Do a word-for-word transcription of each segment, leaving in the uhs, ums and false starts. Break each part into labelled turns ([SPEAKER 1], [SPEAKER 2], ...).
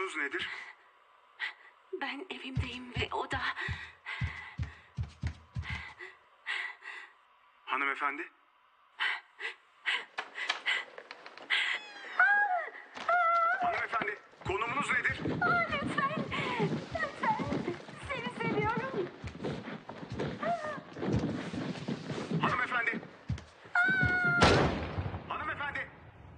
[SPEAKER 1] Konumunuz nedir?
[SPEAKER 2] Ben evimdeyim ve o da...
[SPEAKER 1] Hanımefendi? Hanımefendi, konumunuz nedir?
[SPEAKER 2] Aa, lütfen, lütfen. Seni seviyorum.
[SPEAKER 1] Hanımefendi! Hanımefendi!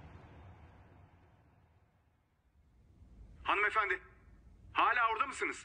[SPEAKER 1] Hanımefendi! Hala orada mısınız?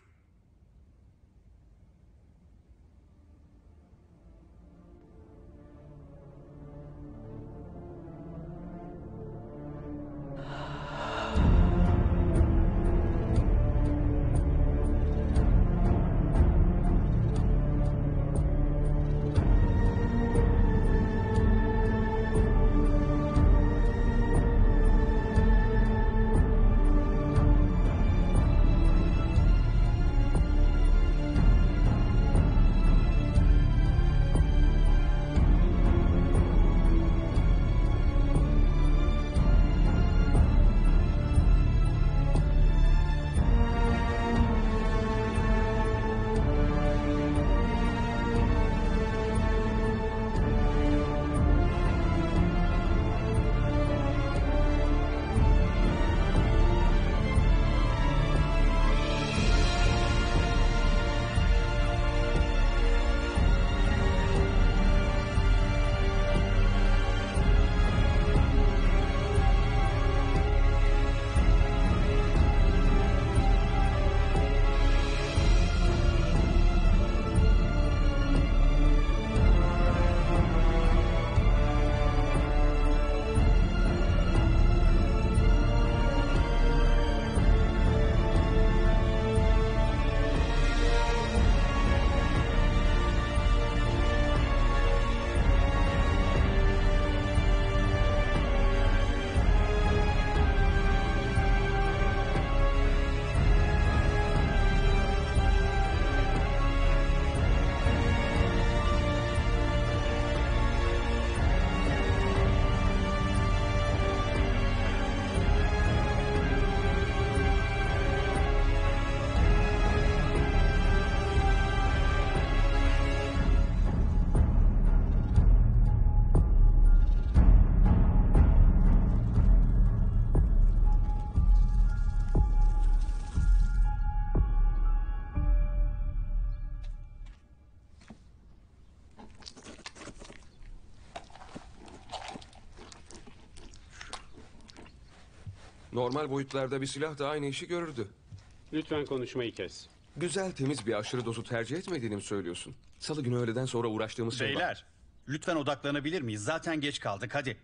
[SPEAKER 3] Normal boyutlarda bir silah da aynı işi görürdü.
[SPEAKER 4] Lütfen konuşmayı kes.
[SPEAKER 3] Güzel, temiz bir aşırı dozu tercih etmediğini mi söylüyorsun? Salı günü öğleden sonra uğraştığımız şey var.
[SPEAKER 5] Beyler, lütfen odaklanabilir miyiz? Zaten geç kaldık, hadi.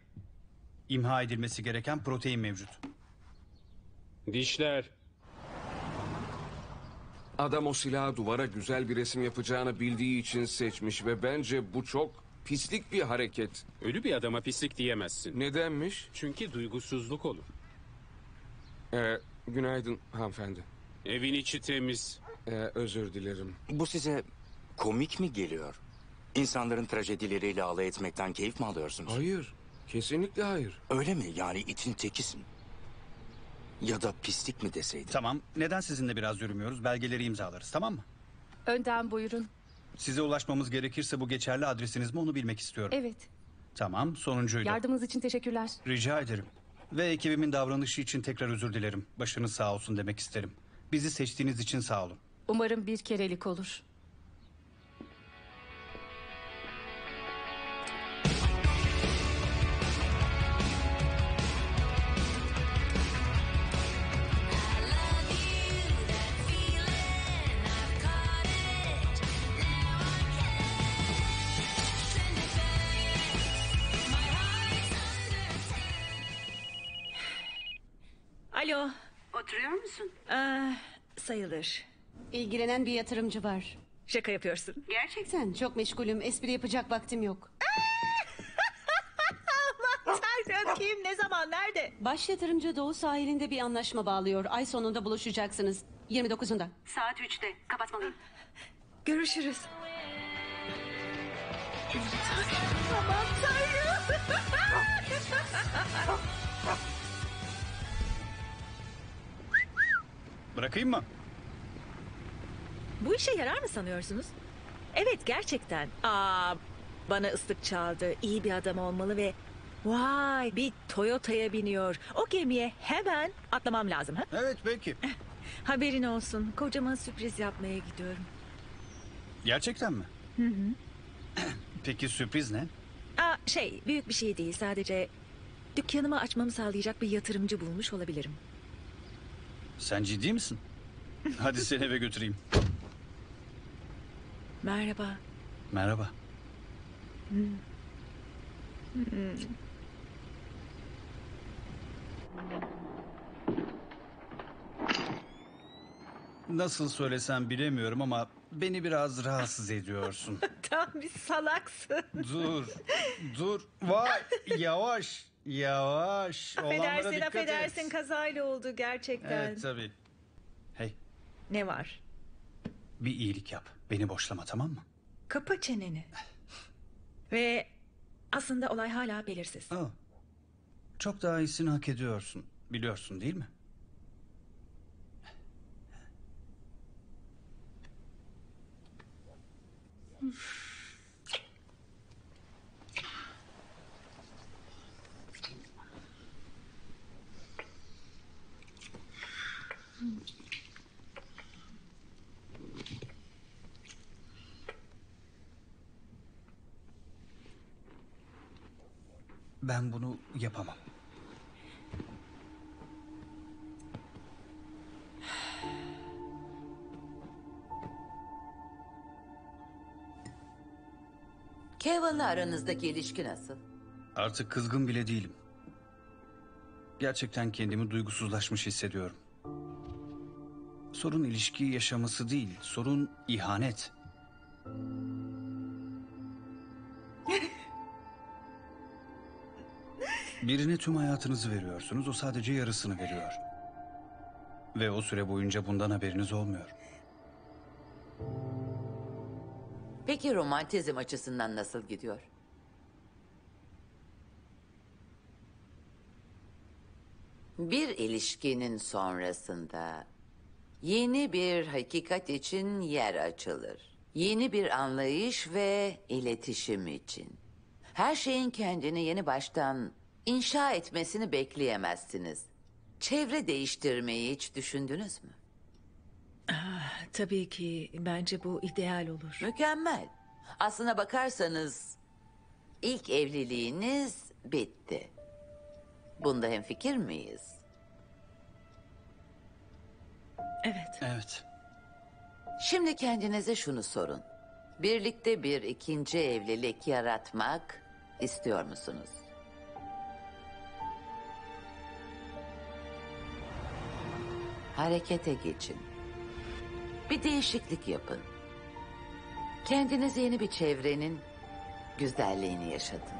[SPEAKER 5] İmha edilmesi gereken protein mevcut.
[SPEAKER 4] Dişler.
[SPEAKER 3] Adam o silahı duvara güzel bir resim yapacağını bildiği için seçmiş ve bence bu çok pislik bir hareket.
[SPEAKER 4] Ölü bir adama pislik diyemezsin.
[SPEAKER 3] Nedenmiş?
[SPEAKER 4] Çünkü duygusuzluk olur.
[SPEAKER 3] Ee, günaydın hanımefendi.
[SPEAKER 4] Evin içi temiz.
[SPEAKER 3] Ee, özür dilerim.
[SPEAKER 6] Bu size komik mi geliyor? İnsanların trajedileriyle alay etmekten keyif mi alıyorsunuz?
[SPEAKER 3] Hayır, kesinlikle hayır.
[SPEAKER 6] Öyle mi? Yani itin tekisin. Ya da pislik mi deseydim?
[SPEAKER 5] Tamam, neden sizinle biraz yürümüyoruz? Belgeleri imzalarız, tamam mı?
[SPEAKER 7] Önden buyurun.
[SPEAKER 5] Size ulaşmamız gerekirse bu geçerli adresiniz mi onu bilmek istiyorum.
[SPEAKER 7] Evet.
[SPEAKER 5] Tamam, sonuncuydu.
[SPEAKER 7] Yardımınız için teşekkürler.
[SPEAKER 5] Rica ederim. Ve ekibimin davranışı için tekrar özür dilerim. Başınız sağ olsun demek isterim. Bizi seçtiğiniz için sağ olun.
[SPEAKER 7] Umarım bir kerelik olur.
[SPEAKER 8] Alo.
[SPEAKER 2] Oturuyor musun?
[SPEAKER 8] Aa, sayılır.
[SPEAKER 2] İlgilenen bir yatırımcı var.
[SPEAKER 8] Şaka yapıyorsun.
[SPEAKER 2] Gerçekten çok meşgulüm. Espri yapacak vaktim yok.
[SPEAKER 8] Allah Tanrım, kim, ne zaman, nerede?
[SPEAKER 2] Baş yatırımcı Doğu sahilinde bir anlaşma bağlıyor. Ay sonunda buluşacaksınız. yirmi dokuzunda. Saat üçte. Kapatmalıyım.
[SPEAKER 8] Görüşürüz. Aman Tanrım.
[SPEAKER 5] Bırakayım mı?
[SPEAKER 8] Bu işe yarar mı sanıyorsunuz? Evet, gerçekten. Aa, bana ıslık çaldı. İyi bir adam olmalı ve... Vay, bir Toyota'ya biniyor. O gemiye hemen atlamam lazım. Ha?
[SPEAKER 5] Evet, belki.
[SPEAKER 8] Haberin olsun. Kocama sürpriz yapmaya gidiyorum.
[SPEAKER 5] Gerçekten mi? Hı hı. Peki sürpriz ne?
[SPEAKER 8] Aa, şey, büyük bir şey değil. Sadece dükkanımı açmamı sağlayacak bir yatırımcı bulmuş olabilirim.
[SPEAKER 5] Sen ciddi misin? Hadi seni eve götüreyim.
[SPEAKER 8] Merhaba.
[SPEAKER 5] Merhaba. Nasıl söylesem bilemiyorum ama beni biraz rahatsız ediyorsun.
[SPEAKER 8] Tam bir salaksın.
[SPEAKER 5] Dur, dur. Vay, yavaş, yavaş. Olanlara
[SPEAKER 8] Affedersin,
[SPEAKER 5] dikkat
[SPEAKER 8] affedersin.
[SPEAKER 5] et.
[SPEAKER 8] Kazayla oldu gerçekten.
[SPEAKER 5] Evet, tabii. Hey,
[SPEAKER 8] Ne var?
[SPEAKER 5] bir iyilik yap. Beni boşlama, tamam mı?
[SPEAKER 8] Kapa çeneni. Ve aslında olay hala belirsiz.
[SPEAKER 5] Aa, çok daha iyisini hak ediyorsun. Biliyorsun değil mi? Ben bunu yapamam.
[SPEAKER 9] Kevin'la aranızdaki ilişki nasıl?
[SPEAKER 5] Artık kızgın bile değilim. Gerçekten kendimi duygusuzlaşmış hissediyorum. Sorun ilişki yaşaması değil, sorun ihanet. Birine tüm hayatınızı veriyorsunuz, o sadece yarısını veriyor. Ve o süre boyunca bundan haberiniz olmuyor.
[SPEAKER 9] Peki romantizm açısından nasıl gidiyor? Bir ilişkinin sonrasında yeni bir hakikat için yer açılır. Yeni bir anlayış ve iletişim için. Her şeyin kendini yeni baştan inşa etmesini bekleyemezsiniz. Çevre değiştirmeyi hiç düşündünüz mü?
[SPEAKER 8] Tabii ki bence bu ideal olur.
[SPEAKER 9] Mükemmel. Aslına bakarsanız ilk evliliğiniz bitti. Bunda hemfikir miyiz?
[SPEAKER 8] Evet.
[SPEAKER 5] Evet.
[SPEAKER 9] Şimdi kendinize şunu sorun. Birlikte bir ikinci evlilik yaratmak istiyor musunuz? Harekete geçin. Bir değişiklik yapın. Kendiniz yeni bir çevrenin güzelliğini yaşatın.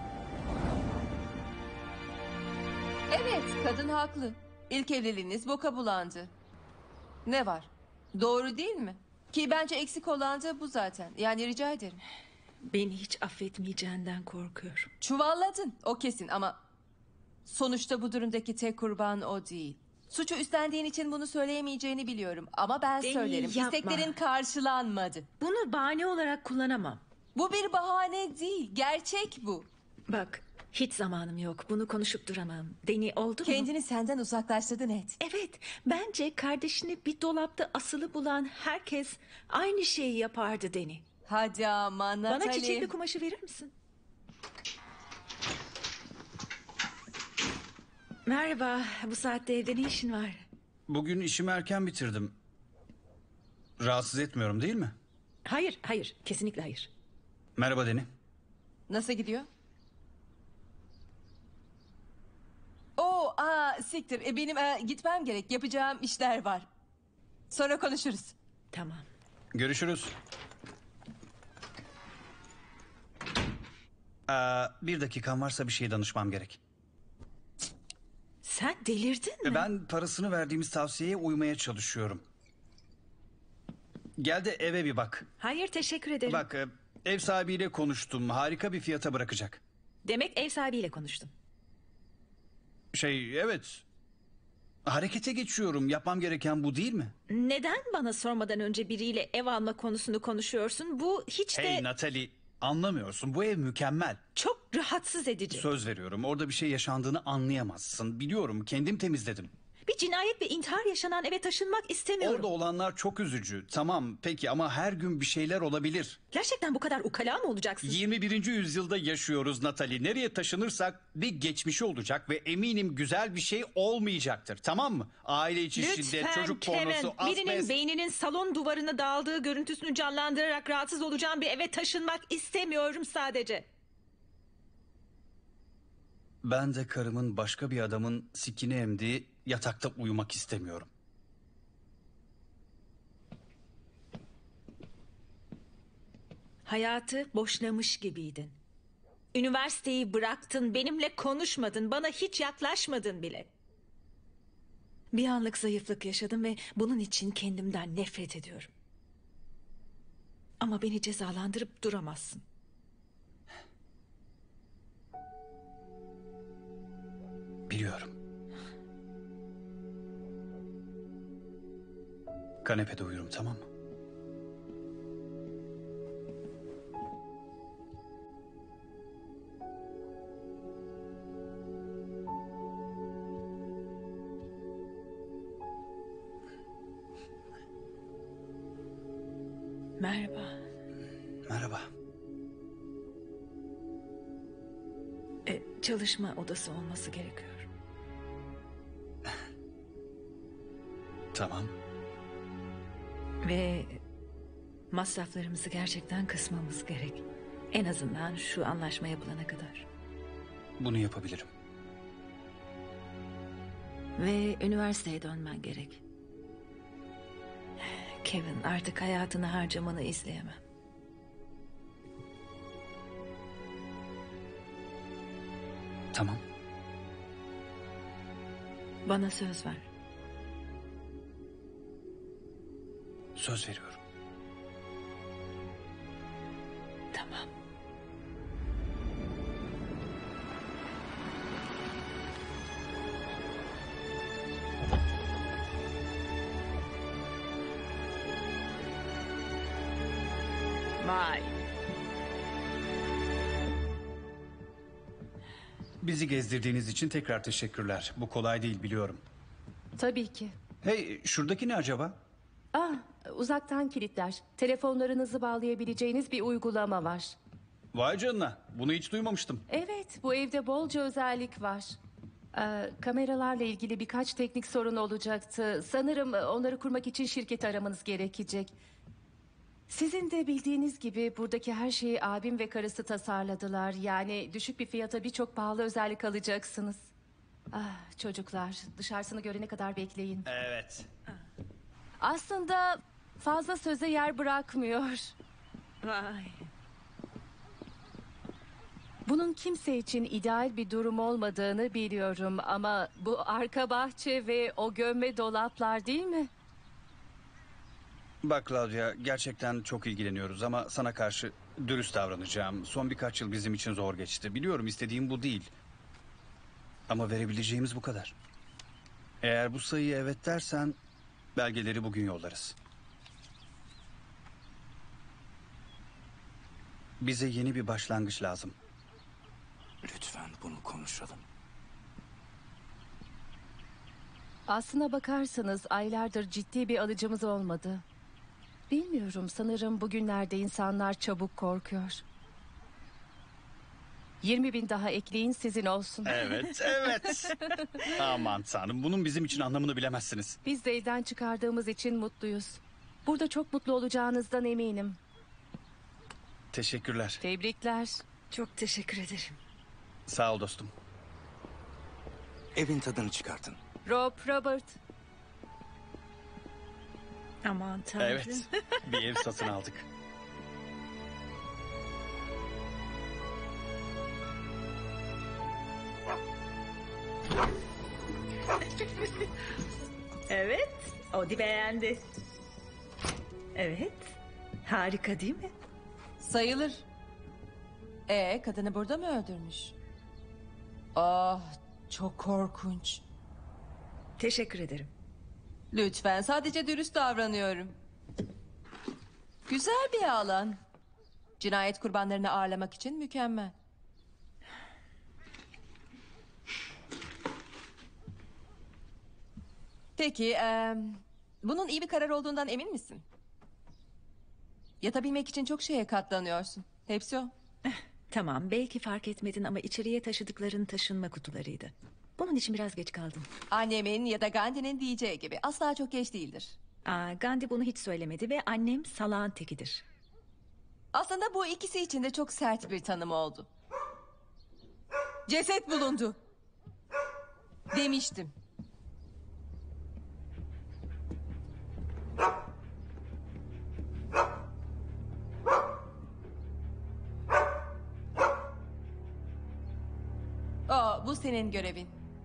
[SPEAKER 10] Evet, kadın haklı. İlk evliliğiniz boka bulandı. Ne var? Doğru değil mi? Ki bence eksik olan da bu zaten. Yani rica ederim.
[SPEAKER 8] Beni hiç affetmeyeceğinden korkuyorum.
[SPEAKER 10] Çuvalladın, o kesin ama... Sonuçta bu durumdaki tek kurban o değil. Suçu üstlendiğin için bunu söyleyemeyeceğini biliyorum. Ama ben
[SPEAKER 8] Deni,
[SPEAKER 10] söylerim.
[SPEAKER 8] yapma.
[SPEAKER 10] İsteklerin karşılanmadı.
[SPEAKER 8] Bunu bahane olarak kullanamam.
[SPEAKER 10] Bu bir bahane değil. Gerçek bu.
[SPEAKER 8] Bak, hiç zamanım yok. Bunu konuşup duramam. Deni oldu mu?
[SPEAKER 10] Kendini senden uzaklaştırdın et.
[SPEAKER 8] Evet, bence kardeşini bir dolapta asılı bulan herkes aynı şeyi yapardı Deni.
[SPEAKER 10] Hadi ama Natalie.
[SPEAKER 8] Bana çiçekli kumaşı verir misin? Merhaba, bu saatte evde ne işin var?
[SPEAKER 5] Bugün işimi erken bitirdim. Rahatsız etmiyorum değil mi?
[SPEAKER 8] Hayır, hayır, kesinlikle hayır.
[SPEAKER 5] Merhaba Deni.
[SPEAKER 10] Nasıl gidiyor? Oo, aa, siktir. E, benim e, gitmem gerek. Yapacağım işler var. Sonra konuşuruz.
[SPEAKER 8] Tamam.
[SPEAKER 5] Görüşürüz. Aa, bir dakikan varsa bir şey danışmam gerek.
[SPEAKER 8] Sen delirdin mi?
[SPEAKER 5] Ben parasını verdiğimiz tavsiyeye uymaya çalışıyorum. Gel de eve bir bak.
[SPEAKER 8] Hayır, teşekkür ederim.
[SPEAKER 5] Bak, e, ev sahibiyle konuştum. Harika bir fiyata bırakacak.
[SPEAKER 8] Demek ev sahibiyle konuştun.
[SPEAKER 5] Şey, evet. Harekete geçiyorum. Yapmam gereken bu değil mi?
[SPEAKER 8] Neden bana sormadan önce biriyle ev alma konusunu konuşuyorsun? Bu hiç de
[SPEAKER 5] Hey Natalie, anlamıyorsun. Bu ev mükemmel.
[SPEAKER 8] çok rahatsız edici.
[SPEAKER 5] Söz veriyorum. Orada bir şey yaşandığını anlayamazsın. Biliyorum. Kendim temizledim.
[SPEAKER 8] Bir cinayet ve intihar yaşanan eve taşınmak istemiyorum.
[SPEAKER 5] Orada olanlar çok üzücü. Tamam peki ama her gün bir şeyler olabilir.
[SPEAKER 8] Gerçekten bu kadar ukala mı olacaksın?
[SPEAKER 5] yirmi birinci yüzyılda yaşıyoruz Natalie. Nereye taşınırsak bir geçmişi olacak ve eminim güzel bir şey olmayacaktır. Tamam mı? Aile içi şiddet,
[SPEAKER 8] Lütfen
[SPEAKER 5] çocuk
[SPEAKER 8] Kevin,
[SPEAKER 5] pornosu,
[SPEAKER 8] birinin
[SPEAKER 5] asbest.
[SPEAKER 8] beyninin salon duvarına dağıldığı görüntüsünü canlandırarak rahatsız olacağım bir eve taşınmak istemiyorum sadece.
[SPEAKER 5] Ben de karımın başka bir adamın sikini emdiği yatakta uyumak istemiyorum.
[SPEAKER 8] Hayatı boşlamış gibiydin. Üniversiteyi bıraktın, benimle konuşmadın, bana hiç yaklaşmadın bile. Bir anlık zayıflık yaşadım ve bunun için kendimden nefret ediyorum. Ama beni cezalandırıp duramazsın.
[SPEAKER 5] Biliyorum. Kanepede uyurum, tamam mı?
[SPEAKER 8] Merhaba.
[SPEAKER 5] Merhaba.
[SPEAKER 8] E, çalışma odası olması gerekiyor.
[SPEAKER 5] Tamam.
[SPEAKER 8] Ve masraflarımızı gerçekten kısmamız gerek. En azından şu anlaşma yapılana kadar.
[SPEAKER 5] Bunu yapabilirim.
[SPEAKER 8] Ve üniversiteye dönmen gerek. Kevin, artık hayatını harcamanı izleyemem.
[SPEAKER 5] Tamam.
[SPEAKER 8] Bana söz ver.
[SPEAKER 5] Söz veriyorum.
[SPEAKER 8] Tamam. Vay.
[SPEAKER 5] Bizi gezdirdiğiniz için tekrar teşekkürler. Bu kolay değil biliyorum.
[SPEAKER 7] Tabii ki.
[SPEAKER 5] Hey, şuradaki ne acaba?
[SPEAKER 7] Ah, uzaktan kilitler. Telefonlarınızı bağlayabileceğiniz bir uygulama var.
[SPEAKER 5] Vay canına. Bunu hiç duymamıştım.
[SPEAKER 7] Evet, bu evde bolca özellik var. Ee, kameralarla ilgili birkaç teknik sorun olacaktı. Sanırım onları kurmak için şirketi aramanız gerekecek. Sizin de bildiğiniz gibi buradaki her şeyi abim ve karısı tasarladılar. Yani düşük bir fiyata birçok pahalı özellik alacaksınız. Ah, çocuklar, dışarısını görene kadar bekleyin.
[SPEAKER 5] Evet.
[SPEAKER 7] Aslında fazla söze yer bırakmıyor.
[SPEAKER 8] Vay.
[SPEAKER 7] Bunun kimse için ideal bir durum olmadığını biliyorum ama bu arka bahçe ve o gömme dolaplar değil mi?
[SPEAKER 5] Bak Claudia, gerçekten çok ilgileniyoruz ama sana karşı dürüst davranacağım. Son birkaç yıl bizim için zor geçti. Biliyorum istediğim bu değil. Ama verebileceğimiz bu kadar. Eğer bu sayıya evet dersen belgeleri bugün yollarız. Bize yeni bir başlangıç lazım.
[SPEAKER 6] Lütfen bunu konuşalım.
[SPEAKER 7] Aslına bakarsanız aylardır ciddi bir alıcımız olmadı. Bilmiyorum, sanırım bugünlerde insanlar çabuk korkuyor. yirmi bin daha ekleyin, sizin olsun.
[SPEAKER 5] Evet, evet. Aman tanrım, bunun bizim için anlamını bilemezsiniz.
[SPEAKER 7] Biz de evden çıkardığımız için mutluyuz. Burada çok mutlu olacağınızdan eminim.
[SPEAKER 5] Teşekkürler.
[SPEAKER 7] Tebrikler.
[SPEAKER 8] Çok teşekkür ederim.
[SPEAKER 5] Sağ ol dostum.
[SPEAKER 6] Evin tadını çıkartın.
[SPEAKER 7] Rob, Robert.
[SPEAKER 8] Aman tanrım.
[SPEAKER 5] Evet, bir ev satın aldık.
[SPEAKER 8] Evet, Odi beğendi. Evet, harika değil mi?
[SPEAKER 10] Sayılır. Ee, kadını burada mı öldürmüş? Ah, çok korkunç.
[SPEAKER 8] Teşekkür ederim.
[SPEAKER 10] Lütfen, sadece dürüst davranıyorum. Güzel bir alan. Cinayet kurbanlarını ağırlamak için mükemmel. Peki, eee, bunun iyi bir karar olduğundan emin misin? Yatabilmek için çok şeye katlanıyorsun. Hepsi o.
[SPEAKER 8] Tamam, belki fark etmedin ama içeriye taşıdıkların taşınma kutularıydı. Bunun için biraz geç kaldım.
[SPEAKER 10] Annemin ya da Gandhi'nin diyeceği gibi asla çok geç değildir.
[SPEAKER 8] Aa, Gandhi bunu hiç söylemedi ve annem salağın tekidir.
[SPEAKER 10] Aslında bu ikisi için de çok sert bir tanım oldu. Ceset bulundu. Demiştim. Aa, bu senin görevin.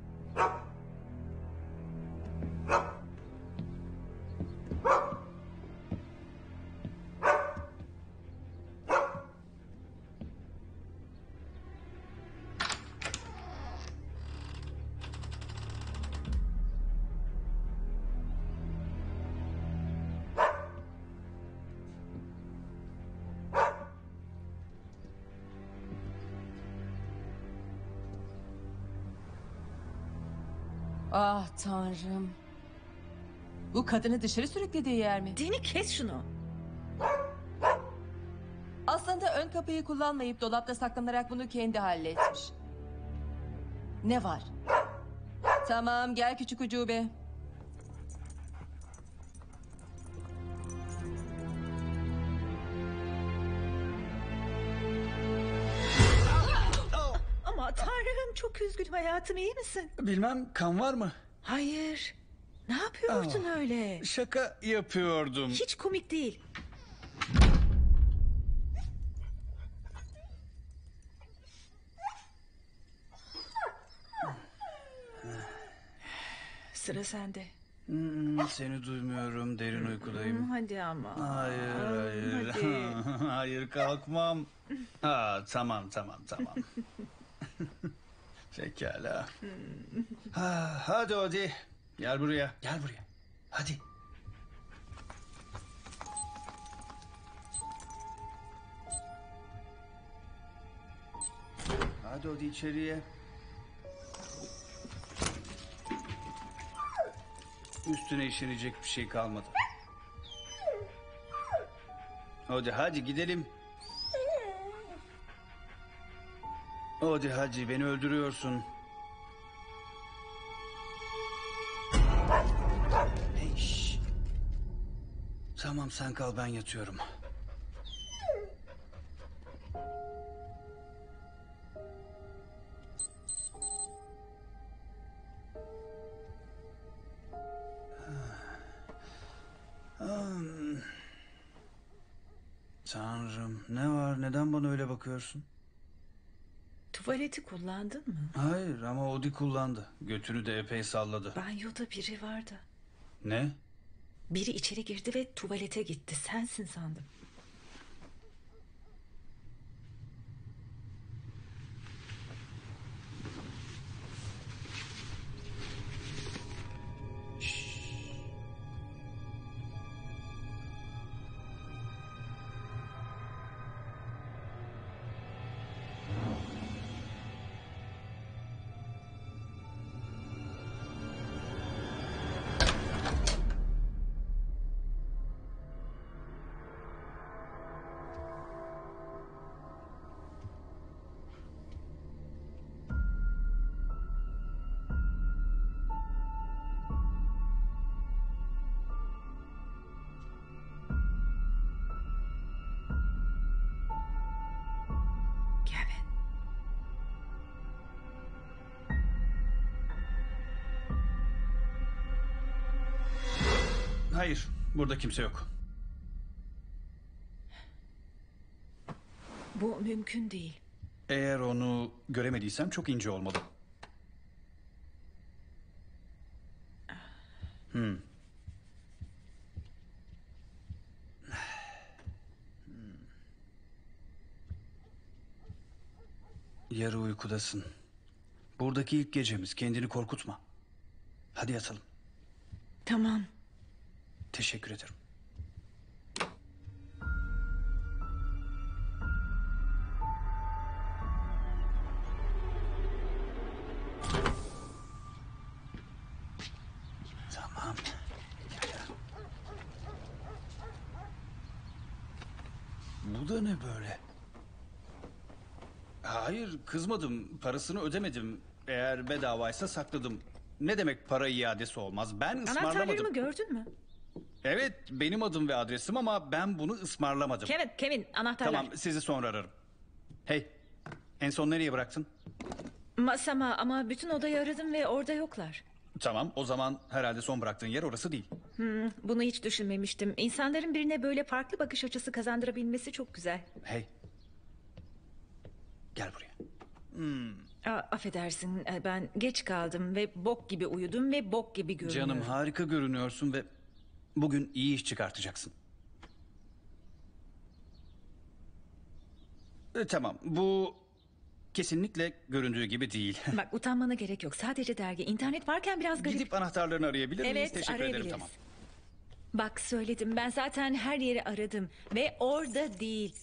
[SPEAKER 10] Ah tanrım. Bu kadını dışarı sürüklediği yer mi?
[SPEAKER 8] Dini kes şunu.
[SPEAKER 10] Aslında ön kapıyı kullanmayıp dolapta saklanarak bunu kendi halletmiş. Ne var? Tamam, gel küçük ucube.
[SPEAKER 8] Ama tanrım, çok üzgünüm hayatım, iyi misin?
[SPEAKER 5] Bilmem, kan var mı?
[SPEAKER 8] Hayır. Ne yapıyordun
[SPEAKER 5] Aa.
[SPEAKER 8] öyle?
[SPEAKER 5] Şaka yapıyordum.
[SPEAKER 8] Hiç komik değil. Sıra sende.
[SPEAKER 5] Hmm, seni duymuyorum, derin uykudayım.
[SPEAKER 8] Hadi ama.
[SPEAKER 5] Hayır, hayır.
[SPEAKER 8] Hadi.
[SPEAKER 5] Hayır, kalkmam. Ha, tamam, tamam, tamam. Pekala. Ha, hadi Odi. Gel buraya, gel buraya. Hadi. Hadi Odi içeriye. Üstüne işenecek bir şey kalmadı. Hadi hadi gidelim. Hadi hadi, beni öldürüyorsun. Hey, şş. Tamam, sen kal, ben yatıyorum. Hmm. Tanrım, ne var? Neden bana öyle bakıyorsun?
[SPEAKER 8] Tuvaleti kullandın mı?
[SPEAKER 5] Hayır, ama Odi kullandı. Götünü de epey salladı.
[SPEAKER 8] Banyoda biri vardı.
[SPEAKER 5] Ne?
[SPEAKER 8] Biri içeri girdi ve tuvalete gitti. Sensin sandım. Kevin.
[SPEAKER 5] Hayır, burada kimse yok.
[SPEAKER 8] Bu mümkün değil.
[SPEAKER 5] Eğer onu göremediysem çok ince olmalı. Hmm. Yarı uykudasın. Buradaki ilk gecemiz, kendini korkutma. Hadi yatalım.
[SPEAKER 8] Tamam.
[SPEAKER 5] Teşekkür ederim. Tamam. Bu da ne böyle? Hayır, kızmadım. Parasını ödemedim. Eğer bedavaysa sakladım. Ne demek para iadesi olmaz? Ben ısmarlamadım.
[SPEAKER 8] Anahtarlarımı gördün mü?
[SPEAKER 5] Evet, benim adım ve adresim ama ben bunu ısmarlamadım.
[SPEAKER 8] Kevin, Kevin anahtarlar.
[SPEAKER 5] Tamam, sizi sonra ararım. Hey, en son nereye bıraktın?
[SPEAKER 8] Masama ama bütün odayı aradım ve orada yoklar.
[SPEAKER 5] Tamam, o zaman herhalde son bıraktığın yer orası değil.
[SPEAKER 8] Hmm, bunu hiç düşünmemiştim. İnsanların birine böyle farklı bakış açısı kazandırabilmesi çok güzel.
[SPEAKER 5] Hey, gel buraya.
[SPEAKER 8] Aa, affedersin e, ben geç kaldım ve bok gibi uyudum ve bok gibi görünüyorum.
[SPEAKER 5] Canım harika görünüyorsun ve bugün iyi iş çıkartacaksın. E, tamam, bu kesinlikle göründüğü gibi değil.
[SPEAKER 8] Bak utanmana gerek yok. Sadece dergi. İnternet varken biraz garip.
[SPEAKER 5] Gidip anahtarlarını arayabilir miyiz?
[SPEAKER 8] Evet,
[SPEAKER 5] Teşekkür
[SPEAKER 8] arayabiliriz.
[SPEAKER 5] ederim, tamam.
[SPEAKER 8] Bak söyledim ben zaten her yeri aradım ve orada değil.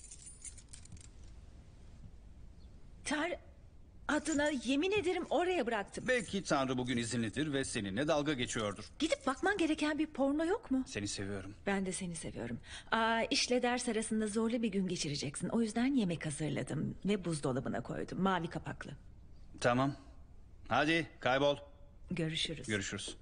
[SPEAKER 8] Tar adına yemin ederim oraya bıraktım.
[SPEAKER 5] Belki Tanrı bugün izinlidir ve seninle dalga geçiyordur.
[SPEAKER 8] Gidip bakman gereken bir porno yok mu?
[SPEAKER 5] Seni seviyorum.
[SPEAKER 8] Ben de seni seviyorum. Aa, işle ders arasında zorlu bir gün geçireceksin. O yüzden yemek hazırladım ve buzdolabına koydum. Mavi kapaklı.
[SPEAKER 5] Tamam. Hadi kaybol.
[SPEAKER 8] Görüşürüz.
[SPEAKER 5] Görüşürüz.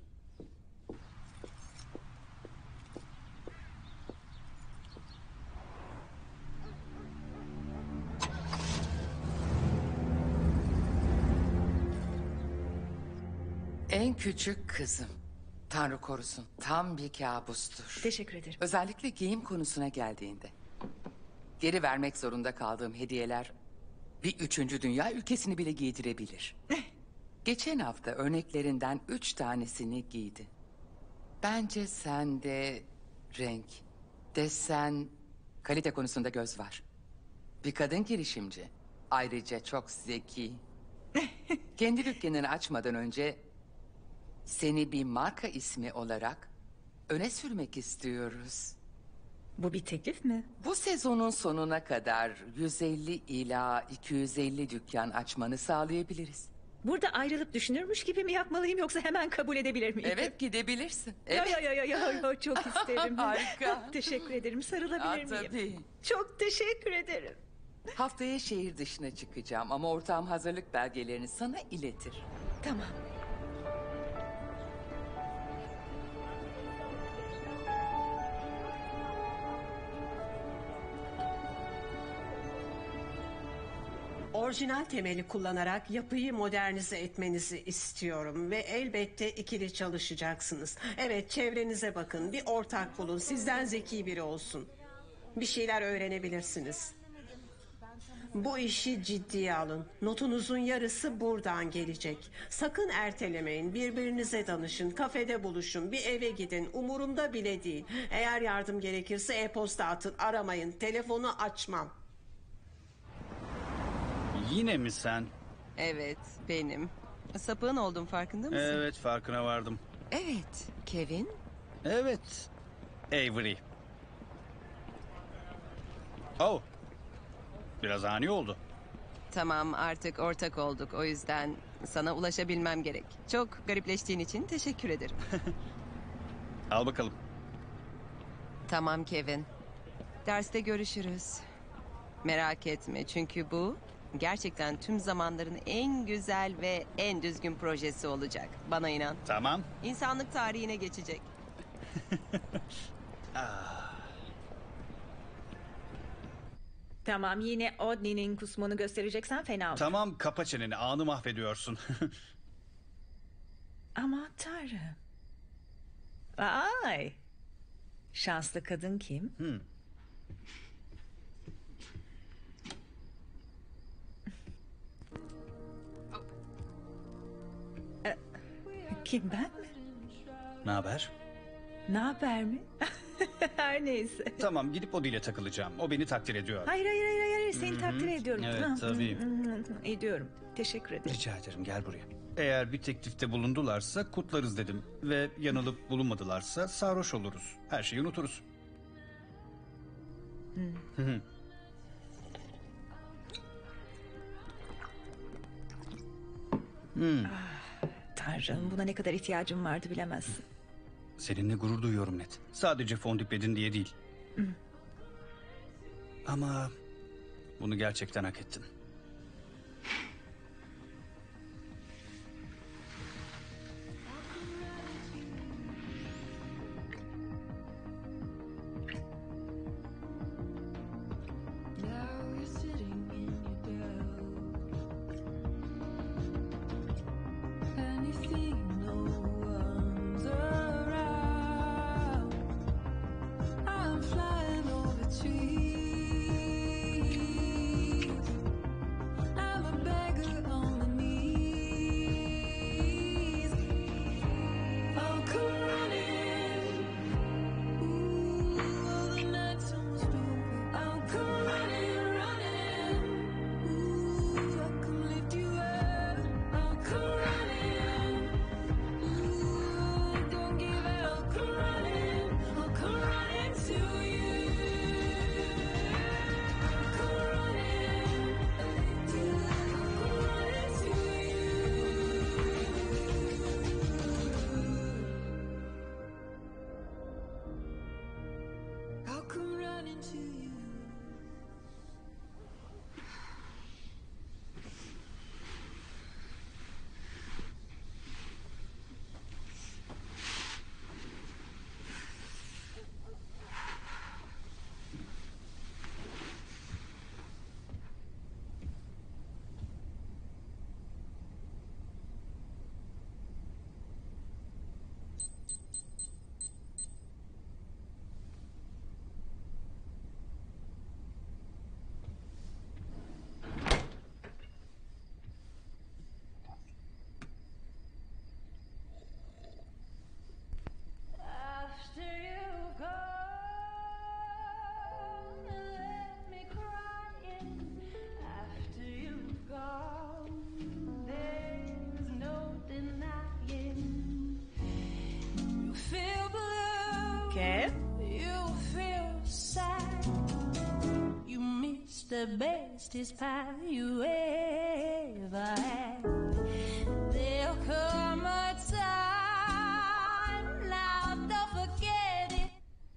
[SPEAKER 9] En küçük kızım. Tanrı korusun. Tam bir kabustur.
[SPEAKER 8] Teşekkür ederim.
[SPEAKER 9] Özellikle giyim konusuna geldiğinde. Geri vermek zorunda kaldığım hediyeler bir üçüncü dünya ülkesini bile giydirebilir. Geçen hafta örneklerinden üç tanesini giydi. Bence sende renk, desen, kalite konusunda göz var. Bir kadın girişimci. Ayrıca çok zeki. Kendi dükkanını açmadan önce seni bir marka ismi olarak öne sürmek istiyoruz.
[SPEAKER 8] Bu bir teklif mi?
[SPEAKER 9] Bu sezonun sonuna kadar yüz elli ila iki yüz elli dükkan açmanı sağlayabiliriz.
[SPEAKER 8] Burada ayrılıp düşünürmüş gibi mi yapmalıyım yoksa hemen kabul edebilir miyim?
[SPEAKER 9] Evet, gidebilirsin.
[SPEAKER 8] Ya
[SPEAKER 9] Evet.
[SPEAKER 8] ya ya ya ya ya, çok isterim.
[SPEAKER 9] Harika.
[SPEAKER 8] Teşekkür ederim. Sarılabilir
[SPEAKER 9] Aa,
[SPEAKER 8] miyim?
[SPEAKER 9] tabii.
[SPEAKER 8] Çok teşekkür ederim.
[SPEAKER 9] Haftaya şehir dışına çıkacağım ama ortağım hazırlık belgelerini sana iletir.
[SPEAKER 8] Tamam.
[SPEAKER 11] Orijinal temeli kullanarak yapıyı modernize etmenizi istiyorum ve elbette ikili çalışacaksınız. Evet, çevrenize bakın, bir ortak bulun, sizden zeki biri olsun. Bir şeyler öğrenebilirsiniz. Bu işi ciddiye alın. Notunuzun yarısı buradan gelecek. Sakın ertelemeyin, birbirinize danışın, kafede buluşun, bir eve gidin, umurumda bile değil. Eğer yardım gerekirse e-posta atın, aramayın, telefonu açmam.
[SPEAKER 5] Yine mi sen?
[SPEAKER 10] Evet, benim. Sapığın oldum, farkında mısın?
[SPEAKER 5] Evet, farkına vardım.
[SPEAKER 10] Evet, Kevin.
[SPEAKER 5] Evet. Avery. Oh. Biraz ani oldu.
[SPEAKER 10] Tamam, artık ortak olduk. O yüzden sana ulaşabilmem gerek. Çok garipleştiğin için teşekkür ederim.
[SPEAKER 5] Al bakalım.
[SPEAKER 10] Tamam Kevin. Derste görüşürüz. Merak etme çünkü bu gerçekten tüm zamanların en güzel ve en düzgün projesi olacak. Bana inan.
[SPEAKER 5] Tamam.
[SPEAKER 10] İnsanlık tarihine geçecek.
[SPEAKER 8] Tamam, yine Odni'nin kusmunu göstereceksen fena olur.
[SPEAKER 5] Tamam, kapa çeneni, anı mahvediyorsun.
[SPEAKER 8] Ama Tanrım. Ay. Şanslı kadın kim?
[SPEAKER 5] Hmm.
[SPEAKER 8] Kim, ben mi?
[SPEAKER 5] Ne haber?
[SPEAKER 8] Ne haber mi? Her neyse.
[SPEAKER 5] Tamam, gidip o dile takılacağım. O beni takdir ediyor.
[SPEAKER 8] Hayır hayır hayır hayır seni takdir ediyorum.
[SPEAKER 5] Evet,
[SPEAKER 8] Tamam.
[SPEAKER 5] tabii.
[SPEAKER 8] Hı, hı, hı, Ediyorum. Teşekkür ederim.
[SPEAKER 5] Rica ederim, gel buraya. Eğer bir teklifte bulundularsa kutlarız dedim. Ve yanılıp bulunmadılarsa sarhoş oluruz. Her şeyi unuturuz. Hı hı. Hmm.
[SPEAKER 8] Tanrım, buna ne kadar ihtiyacım vardı bilemezsin.
[SPEAKER 5] Seninle gurur duyuyorum Ned. Sadece fondüpledin diye değil.
[SPEAKER 8] Hı.
[SPEAKER 5] Ama bunu gerçekten hak ettin.
[SPEAKER 8] Kev?
[SPEAKER 12] The bestest pie you ever had. There'll come a time, now don't forget it.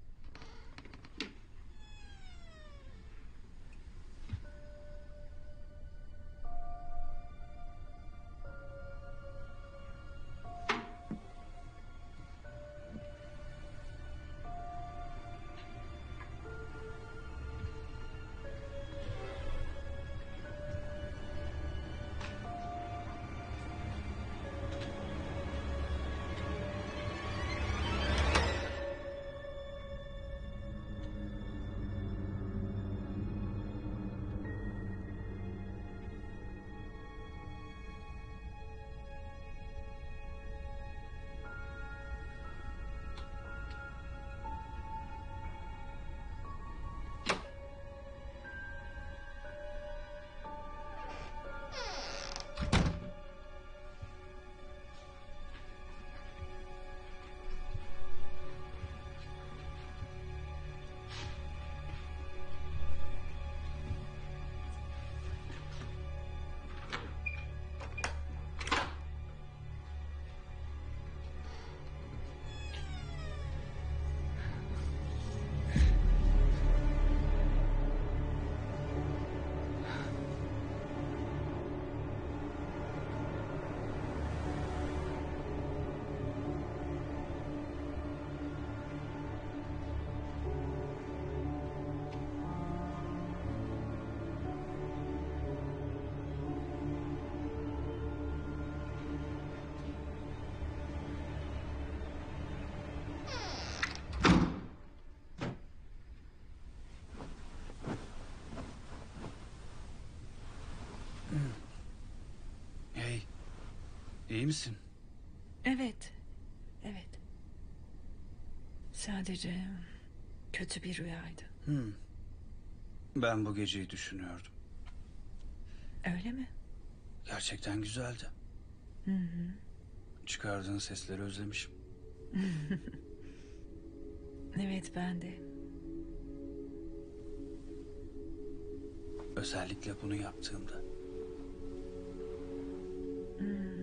[SPEAKER 5] Hey, iyi misin?
[SPEAKER 8] Evet. Evet. Sadece kötü bir rüyaydı.
[SPEAKER 5] Hmm. Ben bu geceyi düşünüyordum.
[SPEAKER 8] Öyle mi?
[SPEAKER 5] Gerçekten güzeldi.
[SPEAKER 8] Hı hı.
[SPEAKER 5] Çıkardığın sesleri özlemişim.
[SPEAKER 8] Evet, ben de.
[SPEAKER 5] Özellikle bunu yaptığımda.
[SPEAKER 8] Hmm.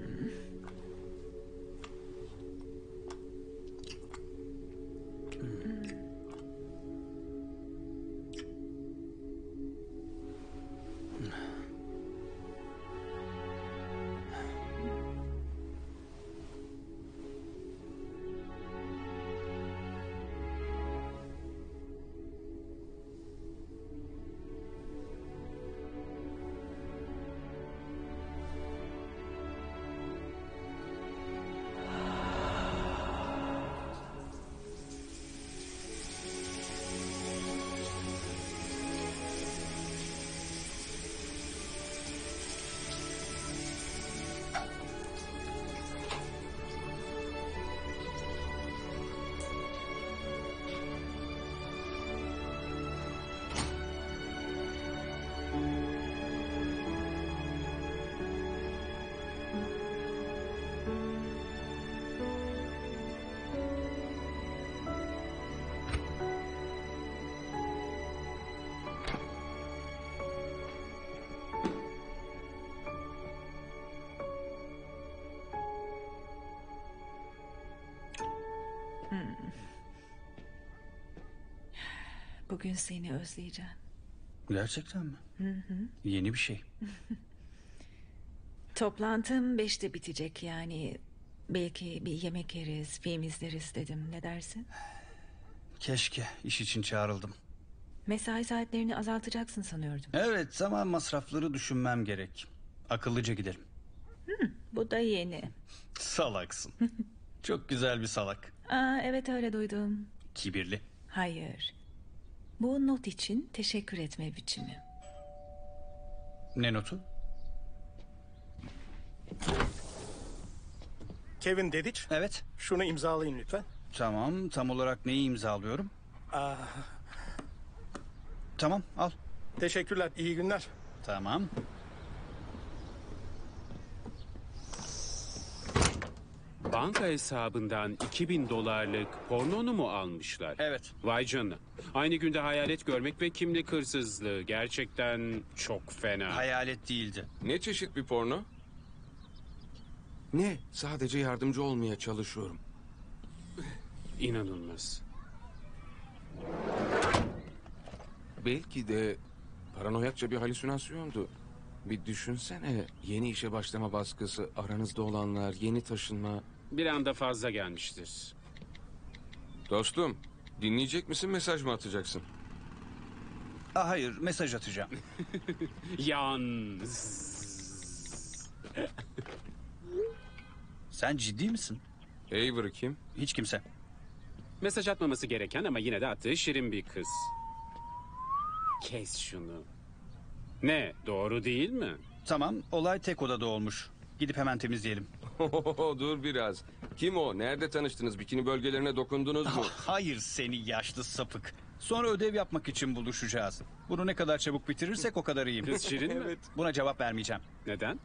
[SPEAKER 8] Hmm. Bugün seni özleyeceğim.
[SPEAKER 5] Gerçekten mi?
[SPEAKER 8] Hı hı.
[SPEAKER 5] Yeni bir şey.
[SPEAKER 8] Toplantım beşte bitecek yani. Belki bir yemek yeriz, film izleriz dedim. Ne dersin?
[SPEAKER 5] Keşke iş için çağrıldım.
[SPEAKER 8] Mesai saatlerini azaltacaksın sanıyordum.
[SPEAKER 5] Evet, zaman masrafları düşünmem gerek. Akıllıca giderim.
[SPEAKER 8] Hı, bu da yeni.
[SPEAKER 5] Salaksın. Çok güzel bir salak.
[SPEAKER 8] Aa, evet öyle duydum.
[SPEAKER 5] Kibirli.
[SPEAKER 8] Hayır. Bu not için teşekkür etme biçimi.
[SPEAKER 5] Ne notu?
[SPEAKER 13] Kevin Dediç.
[SPEAKER 5] Evet.
[SPEAKER 13] Şunu imzalayın lütfen.
[SPEAKER 5] Tamam, tam olarak neyi imzalıyorum?
[SPEAKER 13] Aa,
[SPEAKER 5] Tamam, al.
[SPEAKER 13] teşekkürler, iyi günler.
[SPEAKER 5] Tamam.
[SPEAKER 4] Banka hesabından iki bin dolarlık pornonu mu almışlar?
[SPEAKER 5] Evet.
[SPEAKER 4] Vay canına. Aynı günde hayalet görmek ve kimlik hırsızlığı. Gerçekten çok fena.
[SPEAKER 5] Hayalet değildi.
[SPEAKER 3] Ne çeşit bir porno? Ne? Sadece yardımcı olmaya çalışıyorum.
[SPEAKER 4] İnanılmaz.
[SPEAKER 3] Belki de paranoyakça bir halüsinasyondu. Bir düşünsene. Yeni işe başlama baskısı, aranızda olanlar, yeni taşınma.
[SPEAKER 4] Bir anda fazla gelmiştir.
[SPEAKER 3] Dostum, dinleyecek misin, mesaj mı atacaksın?
[SPEAKER 5] Aa, hayır, mesaj atacağım.
[SPEAKER 4] Yan.
[SPEAKER 5] Sen ciddi misin?
[SPEAKER 3] Avery kim?
[SPEAKER 5] Hiç kimse.
[SPEAKER 4] Mesaj atmaması gereken ama yine de attığı şirin bir kız. Kes şunu. Ne, doğru değil mi?
[SPEAKER 5] Tamam, olay tek odada olmuş. Gidip hemen temizleyelim.
[SPEAKER 3] Dur biraz. Kim o? Nerede tanıştınız? Bikini bölgelerine dokundunuz mu?
[SPEAKER 5] Hayır seni yaşlı sapık. Sonra ödev yapmak için buluşacağız. Bunu ne kadar çabuk bitirirsek o kadar iyi.
[SPEAKER 4] Kız şirin mi?
[SPEAKER 5] Evet. Buna cevap vermeyeceğim.
[SPEAKER 4] Neden?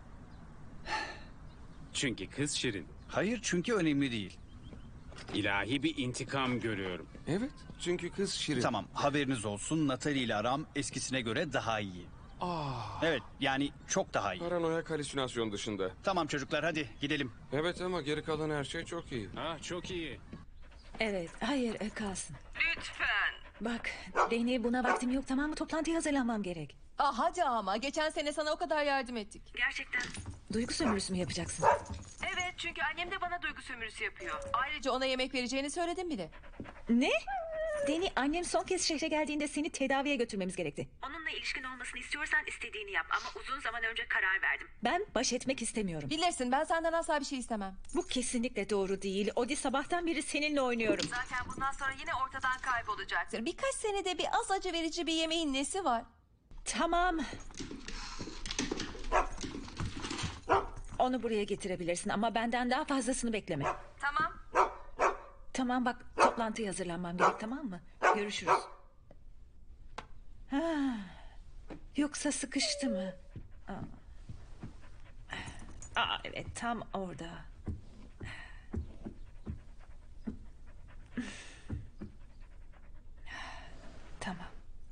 [SPEAKER 4] Çünkü kız şirin.
[SPEAKER 5] Hayır, çünkü önemli değil.
[SPEAKER 4] İlahi bir intikam görüyorum.
[SPEAKER 3] Evet, çünkü kız şirin.
[SPEAKER 5] Tamam, haberiniz olsun. Natalie ile aram eskisine göre daha iyi.
[SPEAKER 3] Ah.
[SPEAKER 5] Evet, yani çok daha iyi.
[SPEAKER 3] Paranoyak halüsinasyon dışında.
[SPEAKER 5] Tamam çocuklar, hadi gidelim.
[SPEAKER 3] Evet ama geri kalan her şey çok iyi.
[SPEAKER 4] Ah, çok iyi.
[SPEAKER 8] Evet, hayır e, kalsın.
[SPEAKER 14] Lütfen.
[SPEAKER 8] Bak, Deni buna vaktim yok tamam mı? Toplantıya hazırlanmam gerek.
[SPEAKER 14] Ah hadi ama geçen sene sana o kadar yardım ettik.
[SPEAKER 8] Gerçekten. Duygu sömürüsü mü yapacaksın?
[SPEAKER 14] Evet çünkü annem de bana duygu sömürüsü yapıyor. Ayrıca ona yemek vereceğini söyledim bile.
[SPEAKER 8] Ne? Deni annem son kez şehre geldiğinde seni tedaviye götürmemiz gerekti.
[SPEAKER 15] Onunla ilişkin olmasını istiyorsan istediğini yap ama uzun zaman önce karar verdim.
[SPEAKER 8] Ben baş etmek istemiyorum.
[SPEAKER 14] Bilirsin ben senden asla bir şey istemem.
[SPEAKER 8] Bu kesinlikle doğru değil. Odi sabahtan beri seninle oynuyorum.
[SPEAKER 14] Zaten bundan sonra yine ortadan kaybolacaktır. Birkaç senede bir az acı verici bir yemeğin nesi var?
[SPEAKER 8] Tamam. Onu buraya getirebilirsin ama benden daha fazlasını bekleme.
[SPEAKER 14] Tamam.
[SPEAKER 8] Tamam bak toplantıya hazırlanmam gerek tamam mı? Görüşürüz. Ha, yoksa sıkıştı mı? Aa. Aa, evet tam orada. Tamam.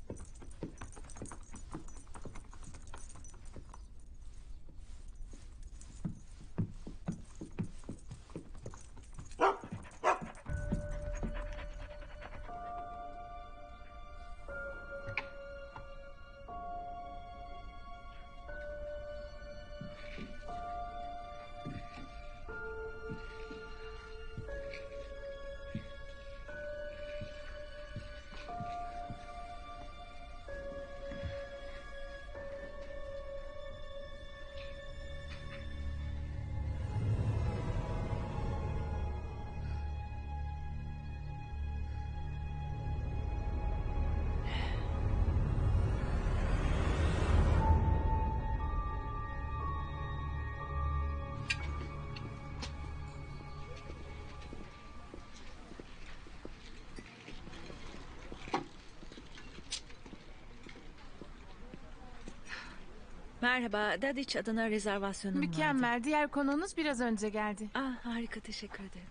[SPEAKER 8] Merhaba, Dadiç adına rezervasyonum vardı.
[SPEAKER 7] Mükemmel. Diğer konuğunuz biraz önce geldi.
[SPEAKER 8] Ah, harika, teşekkür ederim.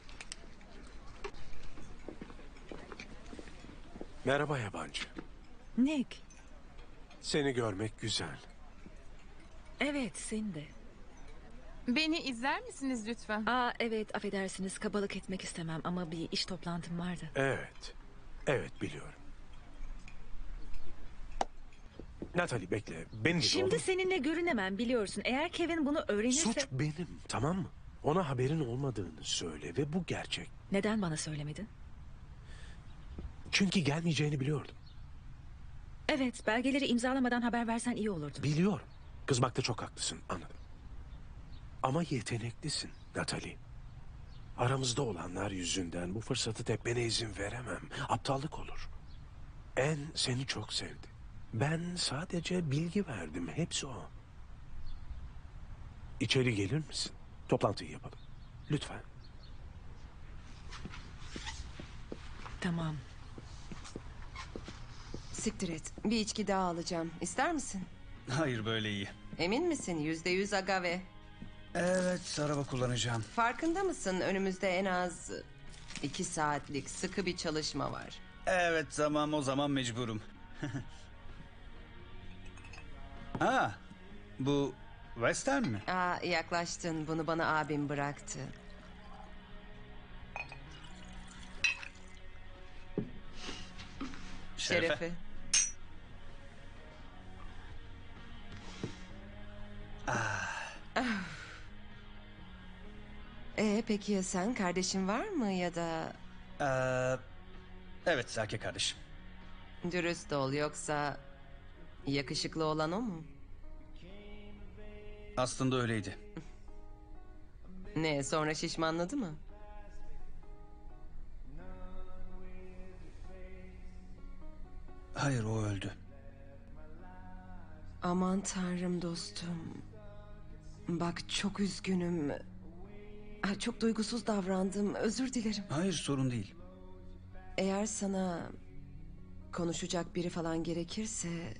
[SPEAKER 16] Merhaba yabancı.
[SPEAKER 8] Nick,
[SPEAKER 16] Seni görmek güzel.
[SPEAKER 8] evet seni de.
[SPEAKER 7] Beni izler misiniz lütfen?
[SPEAKER 8] Aa, evet affedersiniz, kabalık etmek istemem ama bir iş toplantım vardı.
[SPEAKER 16] Evet. Evet biliyorum. Natalie bekle. Beni
[SPEAKER 8] Şimdi seninle görünemem biliyorsun. Eğer Kevin bunu öğrenirse...
[SPEAKER 16] Suç benim, tamam mı? Ona haberin olmadığını söyle ve bu gerçek.
[SPEAKER 8] Neden bana söylemedin?
[SPEAKER 16] Çünkü gelmeyeceğini biliyordum.
[SPEAKER 8] Evet, belgeleri imzalamadan haber versen iyi olurdu.
[SPEAKER 16] Biliyorum. Kızmakta çok haklısın, anladım. Ama yeteneklisin Natalie. Aramızda olanlar yüzünden bu fırsatı tepmene izin veremem. Aptallık olur. En seni çok sevdi. Ben sadece bilgi verdim. Hepsi o. İçeri gelir misin? Toplantıyı yapalım. Lütfen.
[SPEAKER 8] Tamam.
[SPEAKER 10] Siktir et. Bir içki daha alacağım. İster misin?
[SPEAKER 5] Hayır, böyle iyi.
[SPEAKER 10] Emin misin? Yüzde yüz agave.
[SPEAKER 5] Evet, araba kullanacağım.
[SPEAKER 10] Farkında mısın? Önümüzde en az iki saatlik sıkı bir çalışma var.
[SPEAKER 5] Evet, tamam, o zaman mecburum. Ha, bu Western mi?
[SPEAKER 10] Aa, yaklaştın. Bunu bana abim bıraktı.
[SPEAKER 5] Şerefe.
[SPEAKER 10] Şerefe.
[SPEAKER 5] Ah,
[SPEAKER 10] Ah. Ee, peki ya sen? Kardeşin var mı ya da...
[SPEAKER 5] Ee, evet, erkek kardeşim.
[SPEAKER 10] Dürüst ol, yoksa yakışıklı olan o mu?
[SPEAKER 5] Aslında öyleydi.
[SPEAKER 10] Ne, sonra şişmanladı mı?
[SPEAKER 5] Hayır, o öldü.
[SPEAKER 10] Aman tanrım dostum. Bak çok üzgünüm. Ah, Çok duygusuz davrandım. Özür dilerim.
[SPEAKER 5] Hayır, sorun değil.
[SPEAKER 10] Eğer sana konuşacak biri falan gerekirse...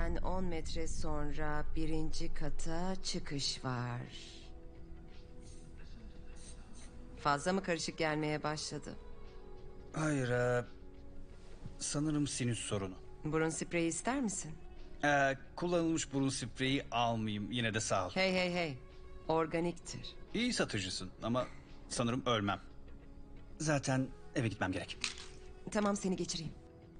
[SPEAKER 10] evden on metre sonra birinci kata çıkış var. Fazla mı karışık gelmeye başladı?
[SPEAKER 5] Hayır, e, sanırım sinüs sorunu.
[SPEAKER 10] Burun spreyi ister misin?
[SPEAKER 5] E, kullanılmış burun spreyi almayayım, yine de sağ ol.
[SPEAKER 10] Hey hey hey, organiktir.
[SPEAKER 5] İyi satıcısın ama sanırım ölmem. Zaten eve gitmem gerek.
[SPEAKER 10] Tamam, seni geçireyim.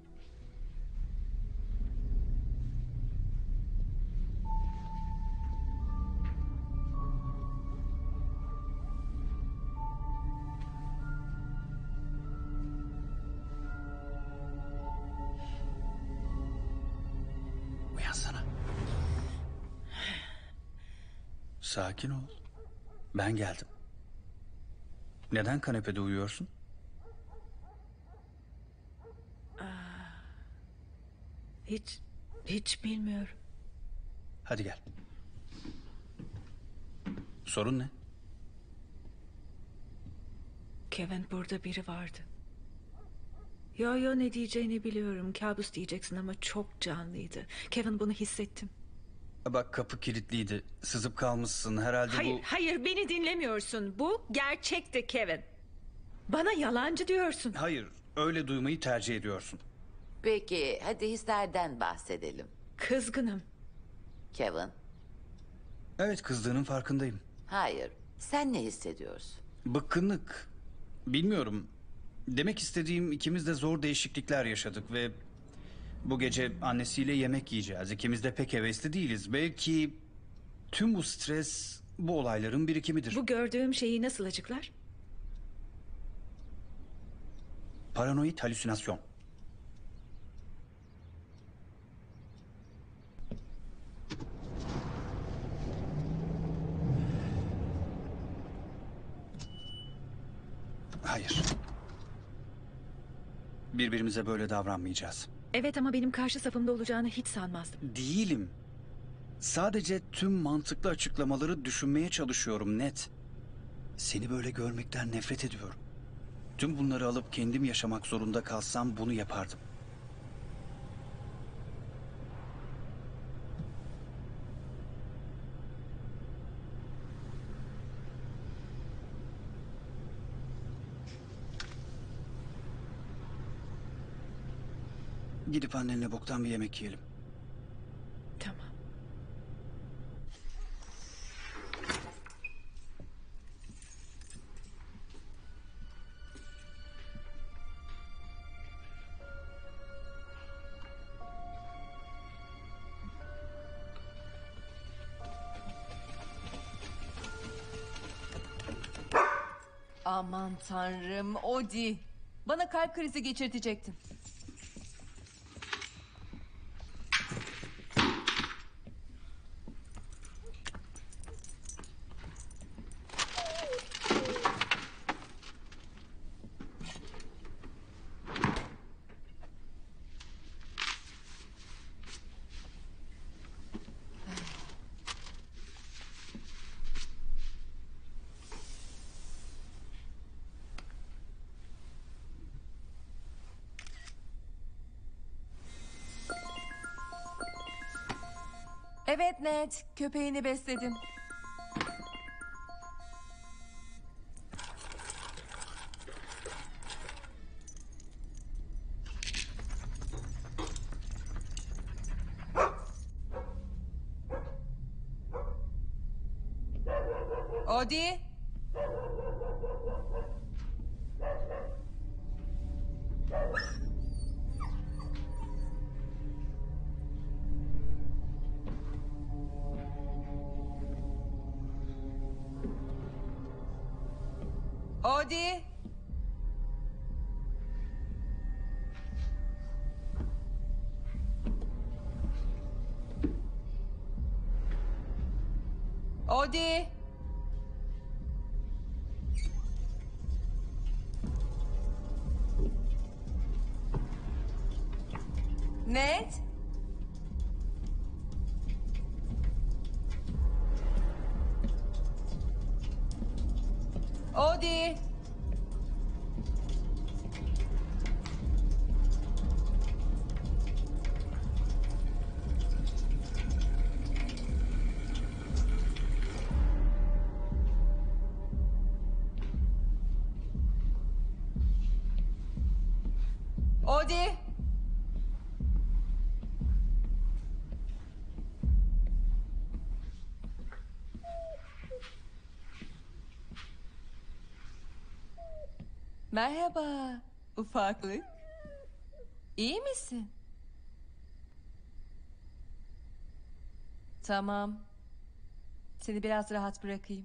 [SPEAKER 5] Uyansana. Sakin ol. Ben geldim. Neden kanepede uyuyorsun?
[SPEAKER 8] Hiç, hiç bilmiyorum.
[SPEAKER 5] Hadi gel. Sorun ne?
[SPEAKER 8] Kevin, burada biri vardı. Yo yo, ne diyeceğini biliyorum. Kabus diyeceksin ama çok canlıydı. Kevin, bunu hissettim.
[SPEAKER 5] Bak, kapı kilitliydi. Sızıp kalmışsın herhalde.
[SPEAKER 8] Hayır,
[SPEAKER 5] bu...
[SPEAKER 8] hayır, beni dinlemiyorsun. Bu gerçekti Kevin. Bana yalancı diyorsun.
[SPEAKER 5] Hayır, öyle duymayı tercih ediyorsun.
[SPEAKER 17] Peki hadi hislerden bahsedelim.
[SPEAKER 8] Kızgınım.
[SPEAKER 17] Kevin.
[SPEAKER 5] Evet, kızdığının farkındayım.
[SPEAKER 17] Hayır. Sen ne hissediyorsun?
[SPEAKER 5] Bıkkınlık. Bilmiyorum. Demek istediğim, ikimiz de zor değişiklikler yaşadık ve... bu gece annesiyle yemek yiyeceğiz. İkimiz de pek hevesli değiliz. Belki tüm bu stres bu olayların birikimidir.
[SPEAKER 8] Bu gördüğüm şeyi nasıl açıklar?
[SPEAKER 5] Paranoid halüsinasyon. Hayır. Birbirimize böyle davranmayacağız.
[SPEAKER 8] Evet, ama benim karşı safımda olacağını hiç sanmazdım.
[SPEAKER 5] Değilim. Sadece tüm mantıklı açıklamaları düşünmeye çalışıyorum, net. Seni böyle görmekten nefret ediyorum. Tüm bunları alıp kendim yaşamak zorunda kalsam bunu yapardım. Gidip annenle boktan bir yemek yiyelim.
[SPEAKER 8] Tamam.
[SPEAKER 14] Aman tanrım, Odi. Bana kalp krizi geçirtecektin. Evet Ned, köpeğini besledim. Odi. Odi. Odi. Ned. Odi. Odi! Merhaba ufaklık. İyi misin? Tamam. Seni biraz rahat bırakayım.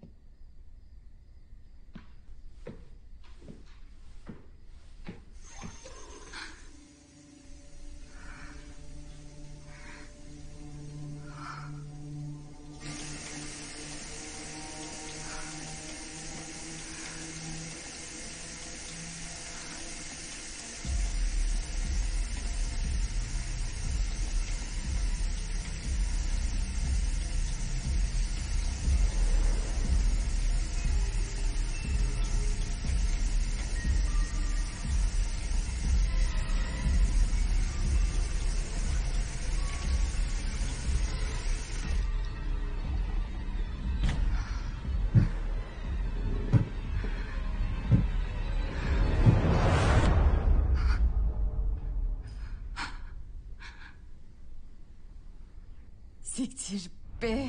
[SPEAKER 14] Siktir be.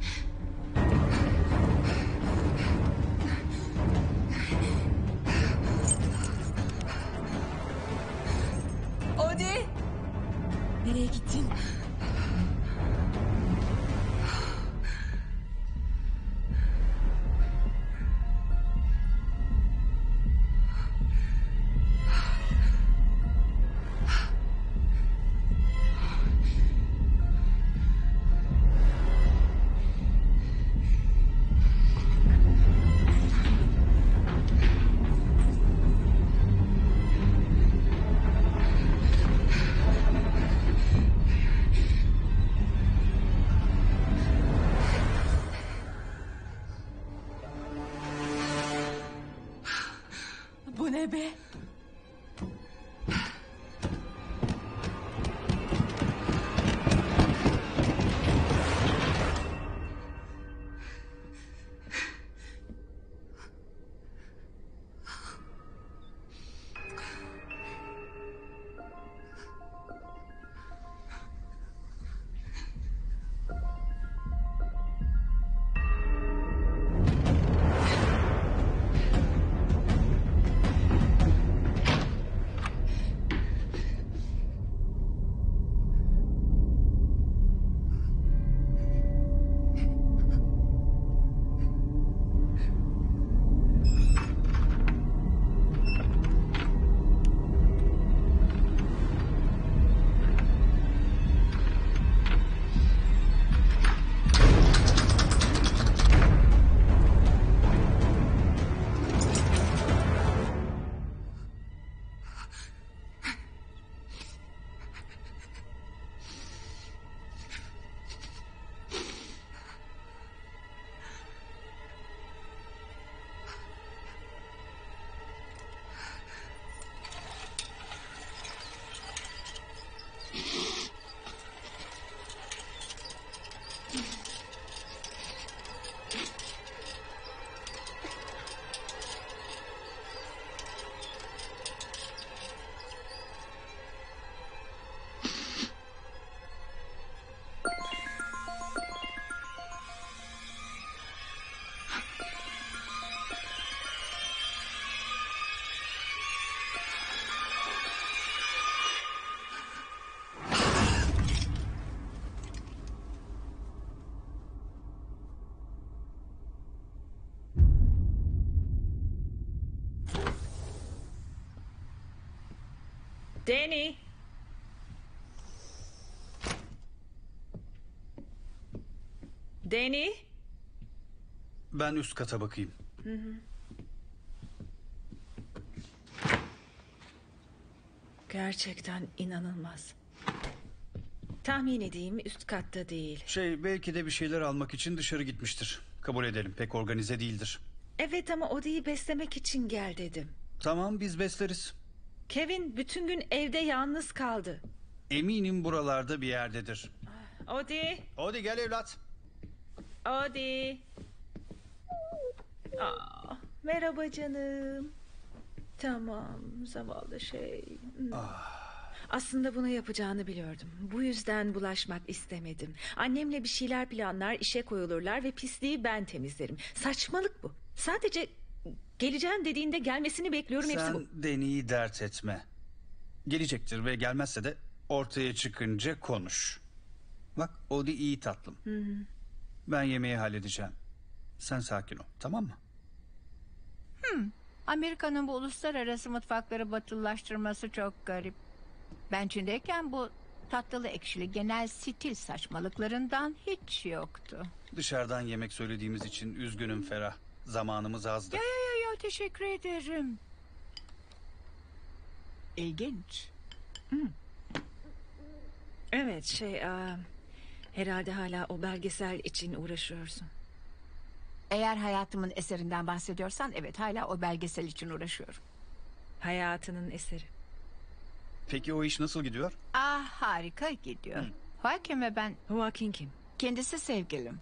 [SPEAKER 14] Odi! Nereye gittin? Bu ne be?
[SPEAKER 8] Danny. Danny.
[SPEAKER 5] Ben üst kata bakayım.
[SPEAKER 8] Hı hı. Gerçekten inanılmaz. Tahmin edeyim üst katta değil.
[SPEAKER 5] Şey, belki de bir şeyler almak için dışarı gitmiştir. Kabul edelim, pek organize değildir.
[SPEAKER 8] Evet ama Odi'yi beslemek için gel dedim.
[SPEAKER 5] Tamam, biz besleriz.
[SPEAKER 8] Kevin bütün gün evde yalnız kaldı.
[SPEAKER 5] Eminim buralarda bir yerdedir.
[SPEAKER 8] Odi.
[SPEAKER 5] Odi gel evlat.
[SPEAKER 8] Odi. Aa, merhaba canım. Tamam zavallı şey. Hmm.
[SPEAKER 5] Ah.
[SPEAKER 8] Aslında bunu yapacağını biliyordum. Bu yüzden bulaşmak istemedim. Annemle bir şeyler planlar, işe koyulurlar ve pisliği ben temizlerim. Saçmalık bu. Sadece geleceğim dediğinde gelmesini bekliyorum. Hepsi bu.
[SPEAKER 5] Sen Deni'yi dert etme. Gelecektir ve gelmezse de ortaya çıkınca konuş. Bak o da iyi tatlım.
[SPEAKER 8] Hı hı.
[SPEAKER 5] Ben yemeği halledeceğim. Sen sakin ol, tamam mı?
[SPEAKER 18] Hmm. Amerika'nın bu uluslararası mutfakları batılılaştırması çok garip. Ben Çin'deyken bu tatlılı ekşili genel stil saçmalıklarından hiç yoktu.
[SPEAKER 5] Dışarıdan yemek söylediğimiz için üzgünüm Ferah. Zamanımız azdı.
[SPEAKER 18] Ya ya ya ya teşekkür ederim. İlginç.
[SPEAKER 8] Hmm. Evet şey... Aa, herhalde hala o belgesel için uğraşıyorsun.
[SPEAKER 18] Eğer hayatımın eserinden bahsediyorsan evet hala o belgesel için uğraşıyorum.
[SPEAKER 8] Hayatının eseri.
[SPEAKER 5] Peki o iş nasıl gidiyor?
[SPEAKER 18] Ah harika gidiyor. Joaquin ve ben...
[SPEAKER 8] Joaquin kim?
[SPEAKER 18] Kendisi sevgilim.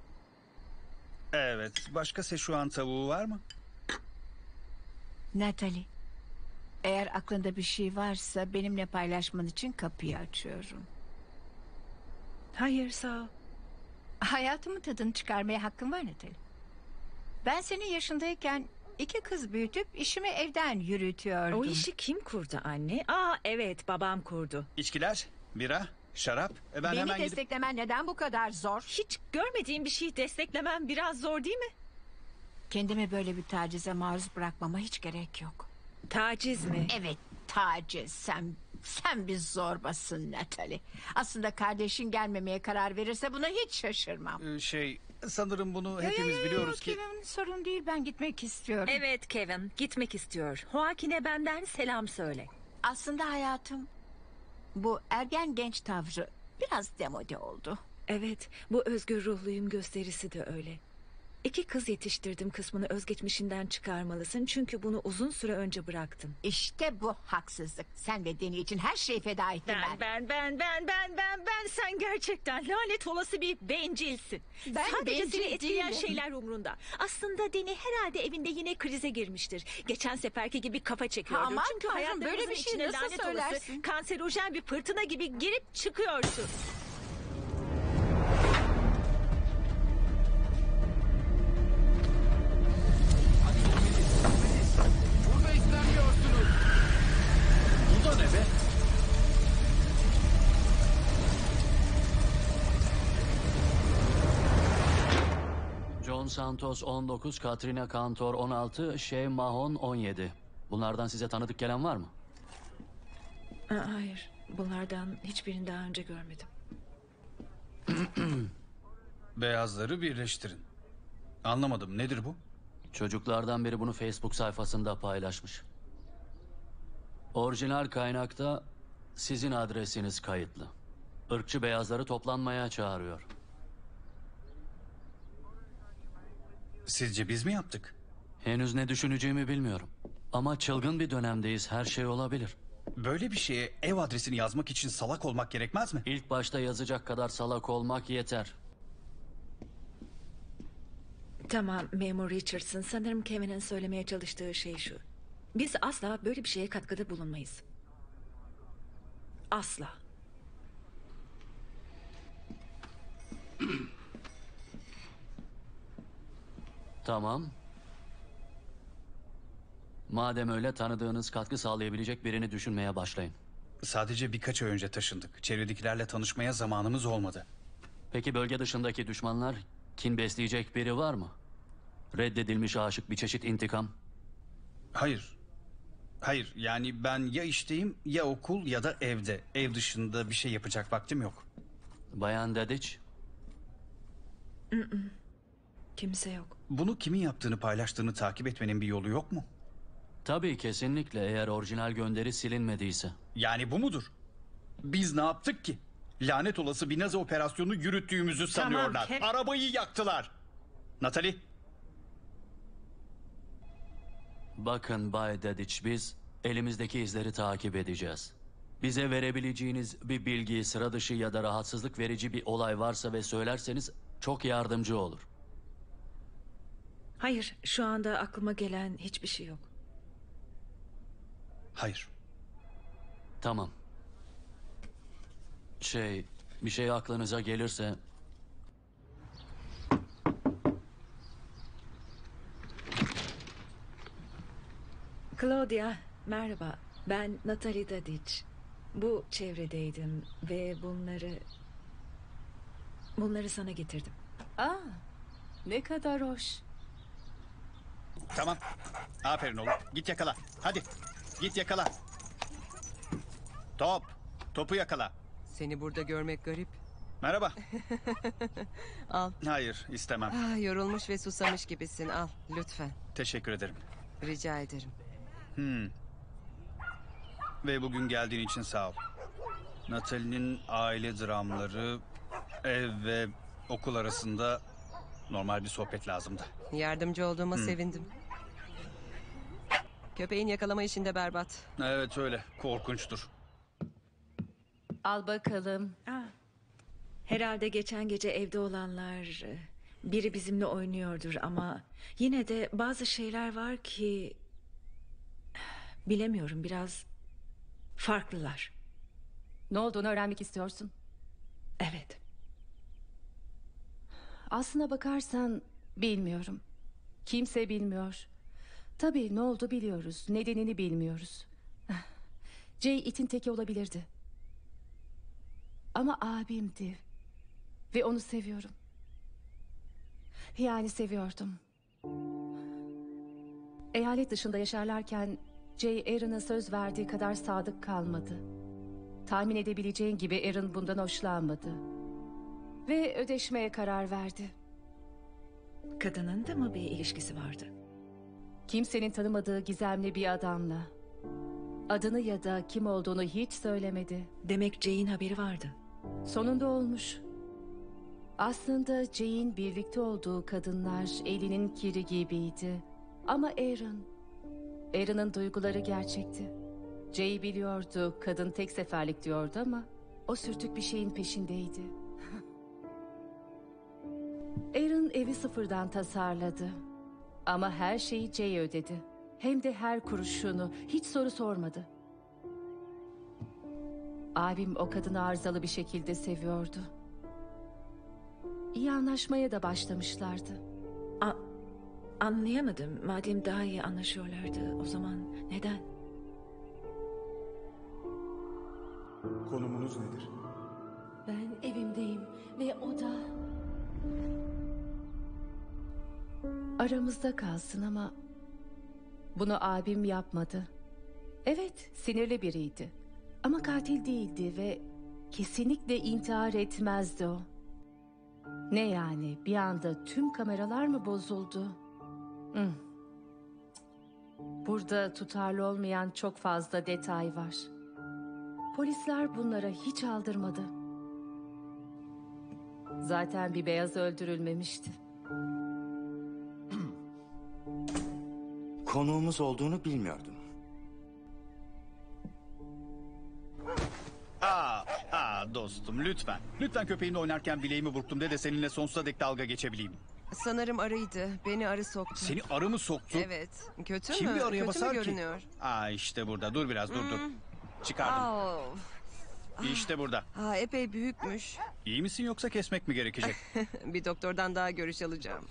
[SPEAKER 5] Evet. Başka Seşuan tavuğu var mı?
[SPEAKER 18] Natalie. Eğer aklında bir şey varsa benimle paylaşman için kapıyı açıyorum.
[SPEAKER 8] Hayır sağ ol.
[SPEAKER 18] Hayatımın tadını çıkarmaya hakkım var Natalie. Ben senin yaşındayken iki kız büyütüp işimi evden yürütüyordum.
[SPEAKER 8] O işi kim kurdu anne? Aa evet babam kurdu.
[SPEAKER 5] İçkiler, bira, şarap. E ben
[SPEAKER 18] Beni
[SPEAKER 5] hemen gidip...
[SPEAKER 18] desteklemen neden bu kadar zor?
[SPEAKER 8] Hiç görmediğim bir şeyi desteklemem biraz zor değil mi?
[SPEAKER 18] Kendimi böyle bir tacize maruz bırakmama hiç gerek yok.
[SPEAKER 8] Taciz mi?
[SPEAKER 18] Evet taciz. Sen, sen bir zorbasın Natalie. Aslında kardeşin gelmemeye karar verirse buna hiç şaşırmam.
[SPEAKER 5] Ee, Şey, sanırım bunu
[SPEAKER 18] Yo, yo,
[SPEAKER 5] hepimiz
[SPEAKER 18] yo, yo,
[SPEAKER 5] biliyoruz ki...
[SPEAKER 18] Kevin, sorun değil ben gitmek istiyorum.
[SPEAKER 8] Evet Kevin gitmek istiyor. Joaquin'e benden selam söyle.
[SPEAKER 18] Aslında hayatım bu ergen genç tavrı biraz demode oldu.
[SPEAKER 8] Evet bu özgür ruhluyum gösterisi de öyle. İki kız yetiştirdim kısmını özgeçmişinden çıkarmalısın. Çünkü bunu uzun süre önce bıraktım.
[SPEAKER 18] İşte bu haksızlık. Sen ve Deni için her şeyi feda ettim ben.
[SPEAKER 8] Ben ben ben ben ben ben sen gerçekten lanet olası bir bencilsin.
[SPEAKER 18] Ben
[SPEAKER 8] Sadece
[SPEAKER 18] bencil
[SPEAKER 8] seni etkileyen
[SPEAKER 18] değilim.
[SPEAKER 8] şeyler umrunda. Aslında Deni herhalde evinde yine krize girmiştir. Geçen seferki gibi kafa çekiyordur.
[SPEAKER 18] Aman
[SPEAKER 8] Çünkü
[SPEAKER 18] Tanrım,
[SPEAKER 8] hayatlarımızın
[SPEAKER 18] böyle bir şey
[SPEAKER 8] içine
[SPEAKER 18] nasıl
[SPEAKER 8] lanet olası
[SPEAKER 18] söylersin?
[SPEAKER 8] kanserojen bir fırtına gibi girip çıkıyorsun.
[SPEAKER 19] Burada istemiyorsunuz. Bu da ne be?
[SPEAKER 20] John Santos on dokuz, Katrina Cantor on altı, Shea Mahon on yedi. Bunlardan size tanıdık gelen var mı?
[SPEAKER 8] Aa, hayır bunlardan hiçbirini daha önce görmedim.
[SPEAKER 5] Beyazları birleştirin. Anlamadım, nedir bu?
[SPEAKER 20] Çocuklardan biri bunu Facebook sayfasında paylaşmış. Orijinal kaynakta sizin adresiniz kayıtlı. Irkçı beyazları toplanmaya çağırıyor.
[SPEAKER 5] Sizce biz mi yaptık?
[SPEAKER 20] Henüz ne düşüneceğimi bilmiyorum. Ama çılgın bir dönemdeyiz, her şey olabilir.
[SPEAKER 5] Böyle bir şeye ev adresini yazmak için salak olmak gerekmez mi?
[SPEAKER 20] İlk başta yazacak kadar salak olmak yeter.
[SPEAKER 8] Tamam Memur Richardson sanırım Kevin'in söylemeye çalıştığı şey şu. Biz asla böyle bir şeye katkıda bulunmayız. Asla.
[SPEAKER 20] Tamam. Madem öyle tanıdığınız katkı sağlayabilecek birini düşünmeye başlayın.
[SPEAKER 5] Sadece birkaç ay önce taşındık. Çevredekilerle tanışmaya zamanımız olmadı.
[SPEAKER 20] Peki bölge dışındaki düşmanlar kin besleyecek biri var mı? Reddedilmiş aşık bir çeşit intikam.
[SPEAKER 5] Hayır. Hayır yani ben ya işteyim ya okul ya da evde. Ev dışında bir şey yapacak vaktim yok.
[SPEAKER 20] Bayan Dediç.
[SPEAKER 8] Mm-mm. Kimse yok.
[SPEAKER 5] Bunu kimin yaptığını paylaştığını takip etmenin bir yolu yok mu?
[SPEAKER 20] Tabii kesinlikle eğer orijinal gönderi silinmediyse.
[SPEAKER 5] Yani bu mudur? Biz ne yaptık ki? Lanet olası bir Nazi operasyonu yürüttüğümüzü
[SPEAKER 8] Tamam,
[SPEAKER 5] sanıyorlar.
[SPEAKER 8] Kev-
[SPEAKER 5] Arabayı yaktılar. Natalie.
[SPEAKER 20] Bakın Bay Dediç biz elimizdeki izleri takip edeceğiz. Bize verebileceğiniz bir bilgi, sıra dışı ya da rahatsızlık verici bir olay varsa ve söylerseniz çok yardımcı olur.
[SPEAKER 8] Hayır şu anda aklıma gelen hiçbir şey yok.
[SPEAKER 5] Hayır.
[SPEAKER 20] Tamam. Şey, bir şey aklınıza gelirse...
[SPEAKER 8] Claudia, merhaba. Ben Natalie Dadic. Bu çevredeydim ve bunları... Bunları sana getirdim.
[SPEAKER 7] Aa, ne kadar hoş.
[SPEAKER 5] Tamam. Aferin oğlum. Git yakala. Hadi. Git yakala. Top. Topu yakala.
[SPEAKER 10] Seni burada görmek garip.
[SPEAKER 5] Merhaba.
[SPEAKER 10] Al.
[SPEAKER 5] Hayır, istemem.
[SPEAKER 10] Ah, yorulmuş ve susamış gibisin. Al lütfen.
[SPEAKER 5] Teşekkür ederim.
[SPEAKER 10] Rica ederim.
[SPEAKER 5] Hmm. Ve bugün geldiğin için sağ ol. Natalie'nin aile dramları, ev ve okul arasında normal bir sohbet lazımdı.
[SPEAKER 10] Yardımcı olduğuma
[SPEAKER 5] Hmm.
[SPEAKER 10] sevindim. Köpeğin yakalama işinde berbat.
[SPEAKER 5] Evet öyle. Korkunçtur.
[SPEAKER 7] Al bakalım.
[SPEAKER 8] Aa, herhalde geçen gece evde olanlar... e, Biri bizimle oynuyordur ama... Yine de bazı şeyler var ki... Bilemiyorum, biraz... Farklılar.
[SPEAKER 7] Ne olduğunu öğrenmek istiyorsun.
[SPEAKER 8] Evet.
[SPEAKER 7] Aslına bakarsan bilmiyorum. Kimse bilmiyor. Tabii ne oldu biliyoruz. Nedenini bilmiyoruz. Jay itin teki olabilirdi. Ama abimdi. Ve onu seviyorum. Yani seviyordum. Eyalet dışında yaşarlarken Jay Aaron'a söz verdiği kadar sadık kalmadı. Tahmin edebileceğin gibi Aaron bundan hoşlanmadı. Ve ödeşmeye karar verdi.
[SPEAKER 8] Kadının da mı bir ilişkisi vardı?
[SPEAKER 7] Kimsenin tanımadığı gizemli bir adamla. Adını ya da kim olduğunu hiç söylemedi.
[SPEAKER 8] Demek Jay'in haberi vardı.
[SPEAKER 7] Sonunda olmuş. Aslında Jay'in birlikte olduğu kadınlar elinin kiri gibiydi. Ama Aaron, Aaron'ın duyguları gerçekti. Jay biliyordu, kadın tek seferlik diyordu ama o sürtük bir şeyin peşindeydi. Aaron evi sıfırdan tasarladı. Ama her şeyi Jay ödedi. Hem de her kuruşunu, hiç soru sormadı. Abim o kadını arızalı bir şekilde seviyordu. İyi anlaşmaya da başlamışlardı.
[SPEAKER 8] A anlayamadım. Madem daha iyi anlaşıyorlardı, o zaman neden?
[SPEAKER 1] Konumunuz nedir?
[SPEAKER 7] Ben evimdeyim ve o da... Aramızda kalsın ama... Bunu abim yapmadı. Evet, sinirli biriydi. Ama katil değildi ve... Kesinlikle intihar etmezdi o. Ne yani, bir anda tüm kameralar mı bozuldu? Hmm. Burada tutarlı olmayan çok fazla detay var. Polisler bunlara hiç aldırmadı. Zaten bir beyaz öldürülmemişti.
[SPEAKER 6] Konuğumuz olduğunu bilmiyordum.
[SPEAKER 5] Aa, aa dostum lütfen. Lütfen köpeğinle oynarken bileğimi burktum de de seninle sonsuza dek dalga geçebileyim.
[SPEAKER 10] Sanırım arıydı. Beni arı soktu.
[SPEAKER 5] Seni arı mı soktu?
[SPEAKER 10] Evet. Kötü
[SPEAKER 5] Kim
[SPEAKER 10] mü?
[SPEAKER 5] bir arıya
[SPEAKER 10] Kötü
[SPEAKER 5] basar
[SPEAKER 10] mü
[SPEAKER 5] ki?
[SPEAKER 10] görünüyor?
[SPEAKER 5] Aa işte burada. Dur biraz dur dur. Çıkardım.
[SPEAKER 10] Au.
[SPEAKER 5] İşte burada.
[SPEAKER 10] Aa, epey büyükmüş.
[SPEAKER 5] İyi misin yoksa kesmek mi gerekecek?
[SPEAKER 10] Bir doktordan daha görüş alacağım.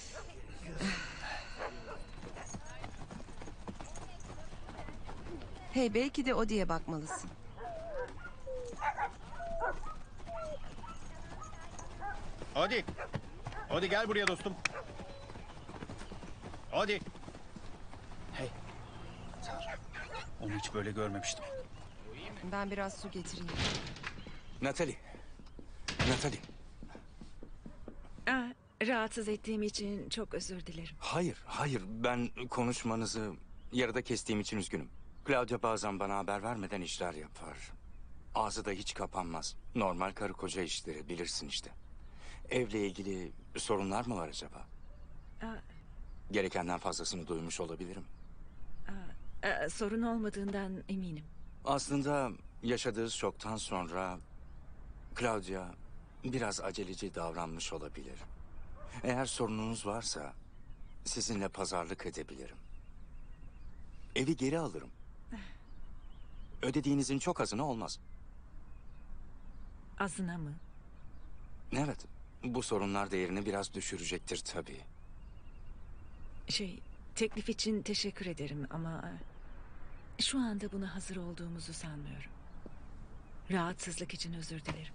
[SPEAKER 10] Hey, belki de o diye bakmalısın.
[SPEAKER 5] Hadi. Hadi gel buraya dostum. Hadi. Hey. Onu hiç böyle görmemiştim.
[SPEAKER 10] Ben biraz su getireyim.
[SPEAKER 6] Natalie. Natalie.
[SPEAKER 8] Aa, rahatsız ettiğim için çok özür dilerim.
[SPEAKER 6] Hayır, hayır. Ben konuşmanızı yarıda kestiğim için üzgünüm. Claudia bazen bana haber vermeden işler yapar. Ağzı da hiç kapanmaz. Normal karı koca işleri bilirsin işte. Evle ilgili sorunlar mı var acaba?
[SPEAKER 8] Aa,
[SPEAKER 6] Gerekenden fazlasını duymuş olabilirim.
[SPEAKER 8] aa, aa, sorun olmadığından eminim.
[SPEAKER 6] Aslında yaşadığı şoktan sonra Claudia biraz aceleci davranmış olabilir. Eğer sorununuz varsa sizinle pazarlık edebilirim. Evi geri alırım. Ödediğinizin çok azına olmaz.
[SPEAKER 8] Azına mı?
[SPEAKER 6] Evet, bu sorunlar değerini biraz düşürecektir tabii.
[SPEAKER 8] Şey, teklif için teşekkür ederim ama e, şu anda buna hazır olduğumuzu sanmıyorum. Rahatsızlık için özür dilerim.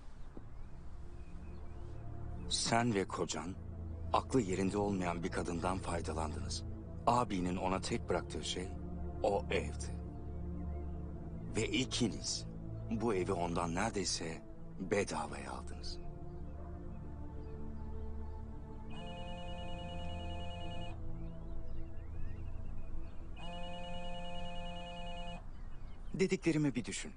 [SPEAKER 6] Sen ve kocan aklı yerinde olmayan bir kadından faydalandınız. Abinin ona tek bıraktığı şey o evdi. Ve ikiniz bu evi ondan neredeyse bedavaya aldınız. Dediklerimi bir düşün.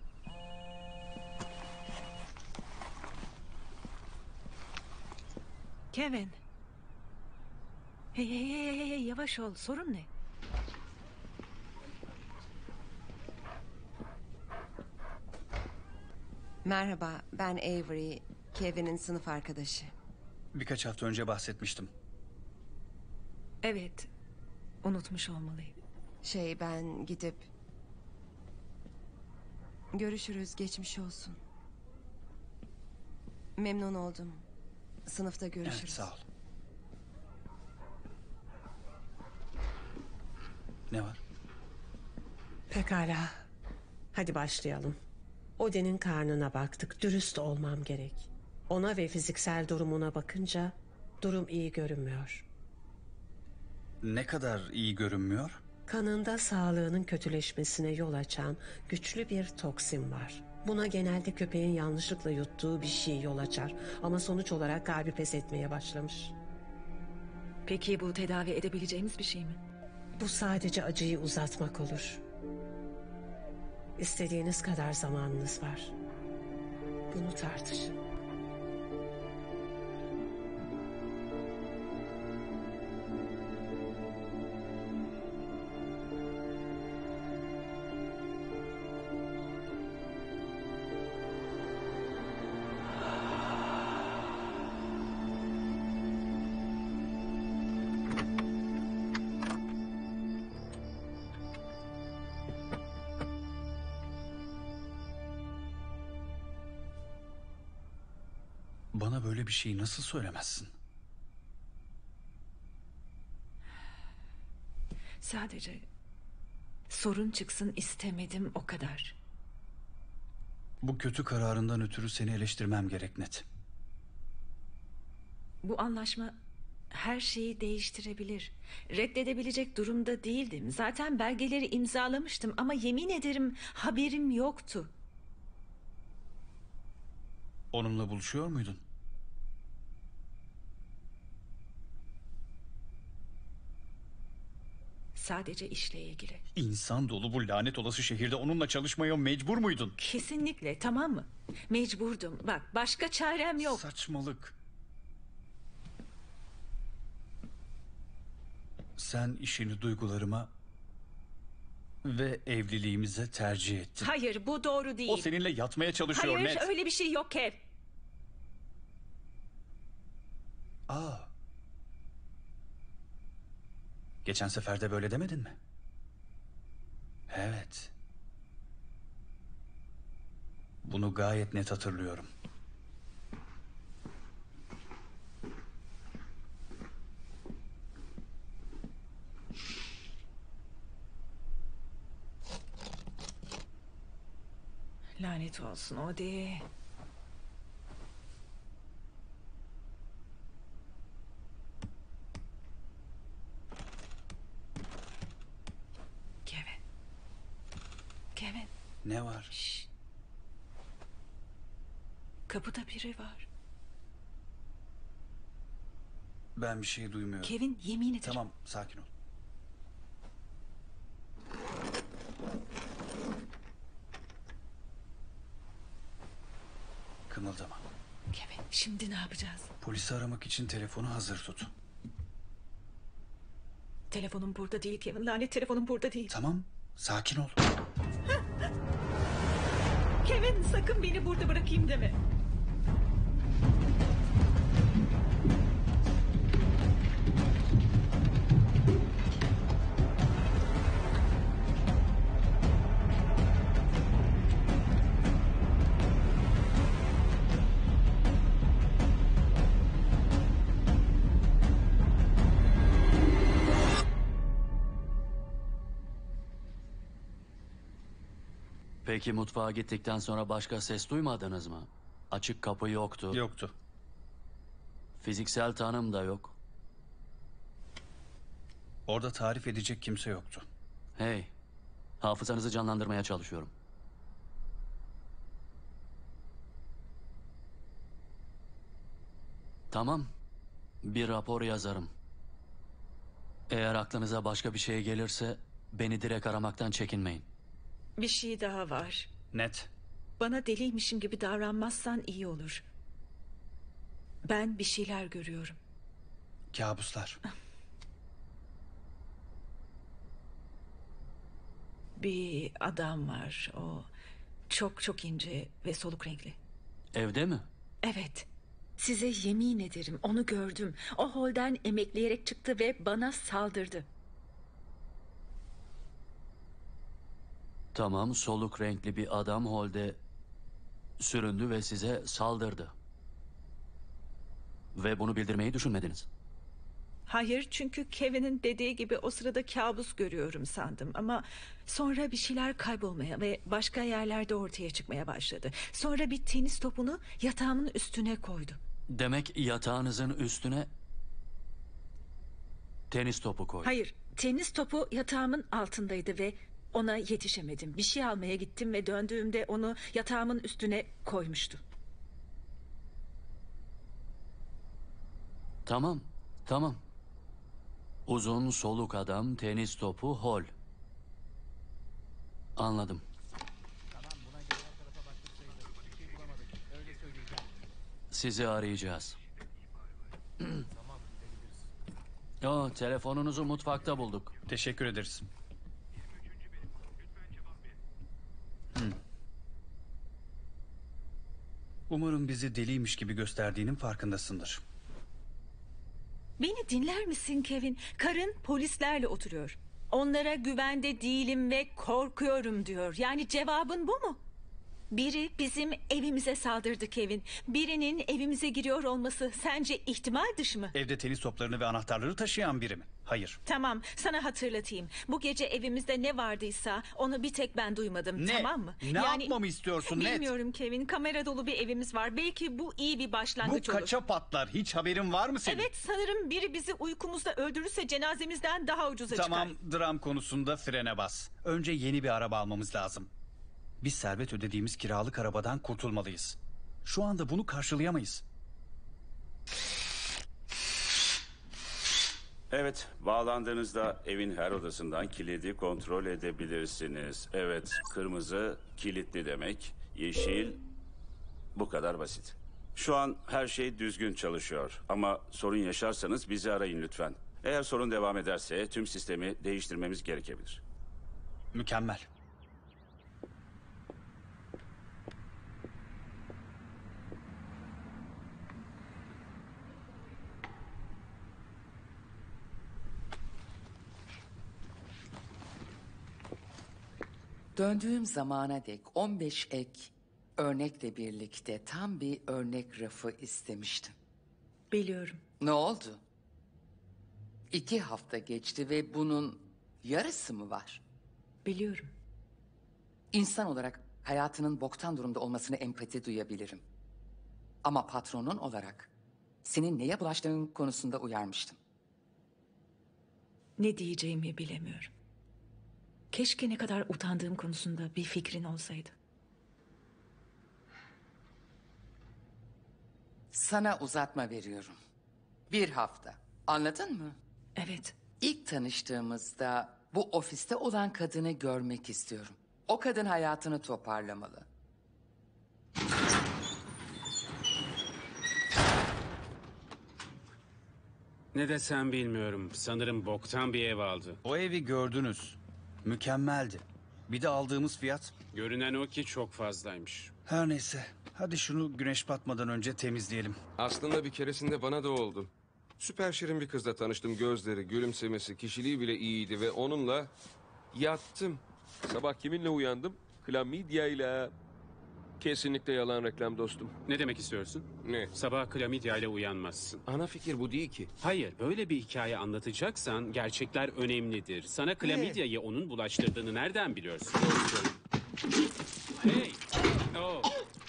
[SPEAKER 8] Kevin. Hey hey hey hey hey yavaş ol. Sorun ne?
[SPEAKER 10] Merhaba, ben Avery, Kevin'in sınıf arkadaşı.
[SPEAKER 5] Birkaç hafta önce bahsetmiştim.
[SPEAKER 8] Evet. Unutmuş olmalıyım.
[SPEAKER 10] Şey, ben gidip... Görüşürüz, geçmiş olsun. Memnun oldum. Sınıfta görüşürüz.
[SPEAKER 5] Evet, sağ ol. Ne var?
[SPEAKER 11] Pekala. Hadi başlayalım. Odin'in karnına baktık. Dürüst olmam gerek. Ona ve fiziksel durumuna bakınca durum iyi görünmüyor.
[SPEAKER 5] Ne kadar iyi görünmüyor?
[SPEAKER 11] Kanında sağlığının kötüleşmesine yol açan güçlü bir toksin var. Buna genelde köpeğin yanlışlıkla yuttuğu bir şey yol açar. Ama sonuç olarak kalbi pes etmeye başlamış.
[SPEAKER 8] Peki bu tedavi edebileceğimiz bir şey mi?
[SPEAKER 11] Bu sadece acıyı uzatmak olur. İstediğiniz kadar zamanınız var. Bunu tartışın.
[SPEAKER 5] Bana böyle bir şeyi nasıl söylemezsin?
[SPEAKER 8] Sadece sorun çıksın istemedim o kadar.
[SPEAKER 5] Bu kötü kararından ötürü seni eleştirmem gerek net.
[SPEAKER 8] Bu anlaşma her şeyi değiştirebilir. Reddedebilecek durumda değildim. Zaten belgeleri imzalamıştım ama yemin ederim haberim yoktu.
[SPEAKER 5] Onunla buluşuyor muydun?
[SPEAKER 8] Sadece işle ilgili.
[SPEAKER 5] İnsan dolu bu lanet olası şehirde onunla çalışmaya mecbur muydun?
[SPEAKER 8] Kesinlikle, tamam mı? Mecburdum. Bak, başka çarem yok.
[SPEAKER 5] Saçmalık. Sen işini duygularıma ve evliliğimize tercih ettin.
[SPEAKER 8] Hayır, bu doğru değil.
[SPEAKER 5] O seninle yatmaya çalışıyor
[SPEAKER 8] Hayır,
[SPEAKER 5] net.
[SPEAKER 8] öyle bir şey yok Kev.
[SPEAKER 5] Aa. Geçen sefer de böyle demedin mi? Evet. Bunu gayet net hatırlıyorum.
[SPEAKER 8] Lanet olsun Odi. Kevin. Kevin.
[SPEAKER 5] Ne var?
[SPEAKER 8] Şşt. Kapıda biri var.
[SPEAKER 5] Ben bir şey duymuyorum.
[SPEAKER 8] Kevin, yemin ederim.
[SPEAKER 5] Tamam, sakin ol. Kımıldama.
[SPEAKER 8] Kevin, şimdi ne yapacağız?
[SPEAKER 5] Polisi aramak için telefonu hazır tut.
[SPEAKER 8] Telefonum burada değil Kevin. Lanet telefonum burada değil.
[SPEAKER 5] Tamam, sakin ol.
[SPEAKER 8] Kevin, sakın beni burada bırakayım deme.
[SPEAKER 20] Peki mutfağa gittikten sonra başka ses duymadınız mı? Açık kapı yoktu.
[SPEAKER 5] Yoktu.
[SPEAKER 20] Fiziksel tanım da yok.
[SPEAKER 5] Orada tarif edecek kimse yoktu.
[SPEAKER 20] Hey, hafızanızı canlandırmaya çalışıyorum. Tamam, bir rapor yazarım. Eğer aklınıza başka bir şey gelirse beni direkt aramaktan çekinmeyin.
[SPEAKER 8] Bir şey daha var.
[SPEAKER 5] Net.
[SPEAKER 8] Bana deliymişim gibi davranmazsan iyi olur. Ben bir şeyler görüyorum.
[SPEAKER 5] Kabuslar.
[SPEAKER 8] Bir adam var. O çok çok ince ve soluk renkli.
[SPEAKER 20] Evde mi?
[SPEAKER 8] Evet. Size yemin ederim onu gördüm. O holden emekleyerek çıktı ve bana saldırdı.
[SPEAKER 20] Tamam, soluk renkli bir adam holde süründü ve size saldırdı. Ve bunu bildirmeyi düşünmediniz.
[SPEAKER 8] Hayır, çünkü Kevin'in dediği gibi o sırada kabus görüyorum sandım. Ama sonra bir şeyler kaybolmaya ve başka yerlerde ortaya çıkmaya başladı. Sonra bir tenis topunu yatağımın üstüne koydu.
[SPEAKER 20] Demek yatağınızın üstüne tenis topu koydu.
[SPEAKER 8] Hayır, tenis topu yatağımın altındaydı ve ona yetişemedim. Bir şey almaya gittim ve döndüğümde onu yatağımın üstüne koymuştu.
[SPEAKER 20] Tamam, tamam. Uzun soluk adam, tenis topu, hol. Anladım. Sizi arayacağız. Yo, telefonunuzu mutfakta bulduk.
[SPEAKER 5] Teşekkür ederiz. Hmm. Umarım bizi deliymiş gibi gösterdiğinin farkındasındır.
[SPEAKER 8] Beni dinler misin Kevin? Karın polislerle oturuyor. Onlara güvende değilim ve korkuyorum diyor. Yani cevabın bu mu? Biri bizim evimize saldırdı Kevin. Birinin evimize giriyor olması sence ihtimal dışı mı?
[SPEAKER 5] Evde tenis toplarını ve anahtarları taşıyan biri mi? Hayır.
[SPEAKER 8] Tamam, sana hatırlatayım. Bu gece evimizde ne vardıysa onu bir tek ben duymadım.
[SPEAKER 5] Ne?
[SPEAKER 8] Tamam mı?
[SPEAKER 5] Ne yapmamı istiyorsun, net?
[SPEAKER 8] Bilmiyorum Kevin. Kamera dolu bir evimiz var. Belki bu iyi bir
[SPEAKER 5] Bu
[SPEAKER 8] başlangıç olur.
[SPEAKER 5] kaça patlar? Hiç haberin var mı senin?
[SPEAKER 8] Evet, sanırım biri bizi uykumuzda öldürürse cenazemizden daha ucuza
[SPEAKER 5] Tamam,
[SPEAKER 8] çıkar.
[SPEAKER 5] dram konusunda frene bas. Önce yeni bir araba almamız lazım. Biz servet ödediğimiz kiralık arabadan kurtulmalıyız. Şu anda bunu karşılayamayız.
[SPEAKER 21] Evet, bağlandığınızda evin her odasından kilidi kontrol edebilirsiniz. Evet, kırmızı kilitli demek, yeşil bu kadar basit. Şu an her şey düzgün çalışıyor ama sorun yaşarsanız bizi arayın lütfen. Eğer sorun devam ederse tüm sistemi değiştirmemiz gerekebilir.
[SPEAKER 5] Mükemmel.
[SPEAKER 9] Döndüğüm zamana dek on beş ek örnekle birlikte tam bir örnek rafı istemiştim.
[SPEAKER 8] Biliyorum.
[SPEAKER 9] Ne oldu? İki hafta geçti ve bunun yarısı mı var?
[SPEAKER 8] Biliyorum.
[SPEAKER 9] İnsan olarak hayatının boktan durumda olmasını empati duyabilirim. Ama patronun olarak senin neye bulaştığın konusunda uyarmıştım.
[SPEAKER 8] Ne diyeceğimi bilemiyorum. Keşke ne kadar utandığım konusunda bir fikrin olsaydı.
[SPEAKER 9] Sana uzatma veriyorum. Bir hafta. Anladın mı?
[SPEAKER 8] Evet.
[SPEAKER 9] İlk tanıştığımızda bu ofiste olan kadını görmek istiyorum. O kadın hayatını toparlamalı.
[SPEAKER 4] Ne desem bilmiyorum. Sanırım boktan bir ev aldı.
[SPEAKER 5] O evi gördünüz. Mükemmeldi. Bir de aldığımız fiyat.
[SPEAKER 4] Görünen o ki çok fazlaymış.
[SPEAKER 5] Her neyse. Hadi şunu güneş batmadan önce temizleyelim.
[SPEAKER 3] Aslında bir keresinde bana da oldu. Süper şirin bir kızla tanıştım. Gözleri, gülümsemesi, kişiliği bile iyiydi ve onunla yattım.
[SPEAKER 22] Sabah kiminle uyandım? Klamidya ile. Kesinlikle yalan reklam dostum.
[SPEAKER 4] Ne demek istiyorsun?
[SPEAKER 3] Ne?
[SPEAKER 4] Sabah klamidya ile uyanmazsın.
[SPEAKER 3] Ana fikir bu değil ki.
[SPEAKER 4] Hayır, böyle bir hikaye anlatacaksan gerçekler önemlidir. Sana klamidyayı onun bulaştırdığını nereden biliyorsun?
[SPEAKER 3] Doğru söylüyorsun.
[SPEAKER 4] Hey! Oh.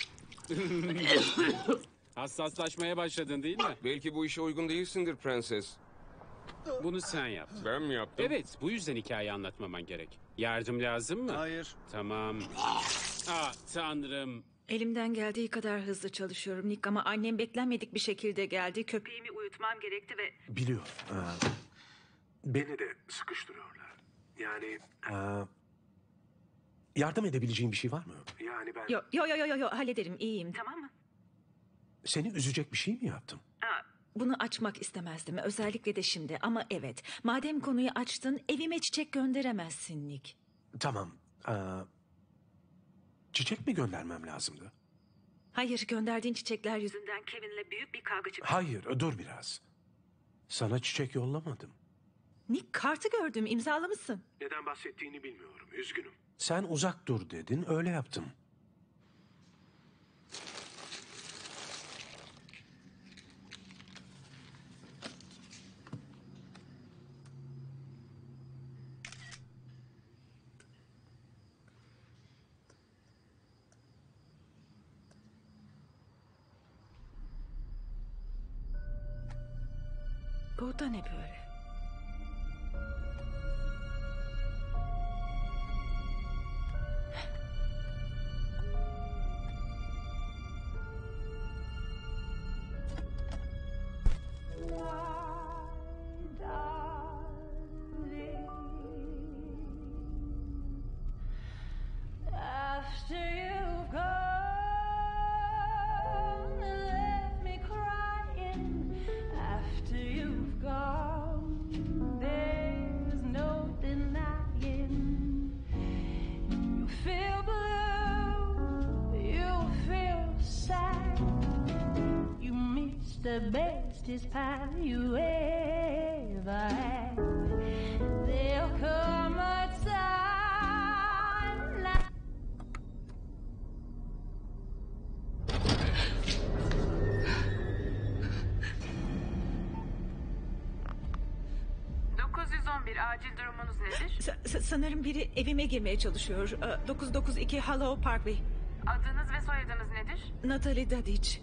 [SPEAKER 4] Hassaslaşmaya başladın değil mi?
[SPEAKER 3] Belki bu işe uygun değilsindir prenses.
[SPEAKER 4] Bunu sen yap.
[SPEAKER 3] Ben mi yaptım?
[SPEAKER 4] Evet, bu yüzden hikaye anlatmaman gerek. Yardım lazım mı?
[SPEAKER 5] Hayır.
[SPEAKER 4] Tamam. Ah tanrım.
[SPEAKER 8] Elimden geldiği kadar hızlı çalışıyorum Nick ama annem beklenmedik bir şekilde geldi. Köpeğimi uyutmam gerekti ve...
[SPEAKER 16] Biliyorum. Ee, beni de sıkıştırıyorlar. Yani... E, yardım edebileceğim bir şey var mı? Yani ben...
[SPEAKER 8] Yo yo yo yo yo hallederim, iyiyim, tamam mı?
[SPEAKER 16] Seni üzecek bir şey mi yaptım?
[SPEAKER 8] Aa, bunu açmak istemezdim, özellikle de şimdi, ama evet. Madem konuyu açtın, evime çiçek gönderemezsin Nick.
[SPEAKER 16] Tamam. Ee, çiçek mi göndermem lazımdı?
[SPEAKER 8] Hayır, gönderdiğin çiçekler yüzünden Kevin'le büyük bir kavga çıktı.
[SPEAKER 16] Hayır, dur biraz. Sana çiçek yollamadım.
[SPEAKER 8] Nick, kartı gördüm, imzalamışsın.
[SPEAKER 16] Neden bahsettiğini bilmiyorum, üzgünüm. Sen uzak dur dedin, öyle yaptım.
[SPEAKER 8] Bu da ne böyle?
[SPEAKER 2] After you've gone and left me crying, after you've gone, there's no denying. You feel blue, you feel sad, you miss the bestest pie you ever had. There'll come a time like
[SPEAKER 15] dokuz yüz on bir acil durumunuz nedir?
[SPEAKER 8] Sa- sa- sanırım biri evime girmeye çalışıyor. Ee, dokuz dokuz iki Hollow Parkway.
[SPEAKER 15] Adınız ve soyadınız nedir?
[SPEAKER 8] Natalie Dadic.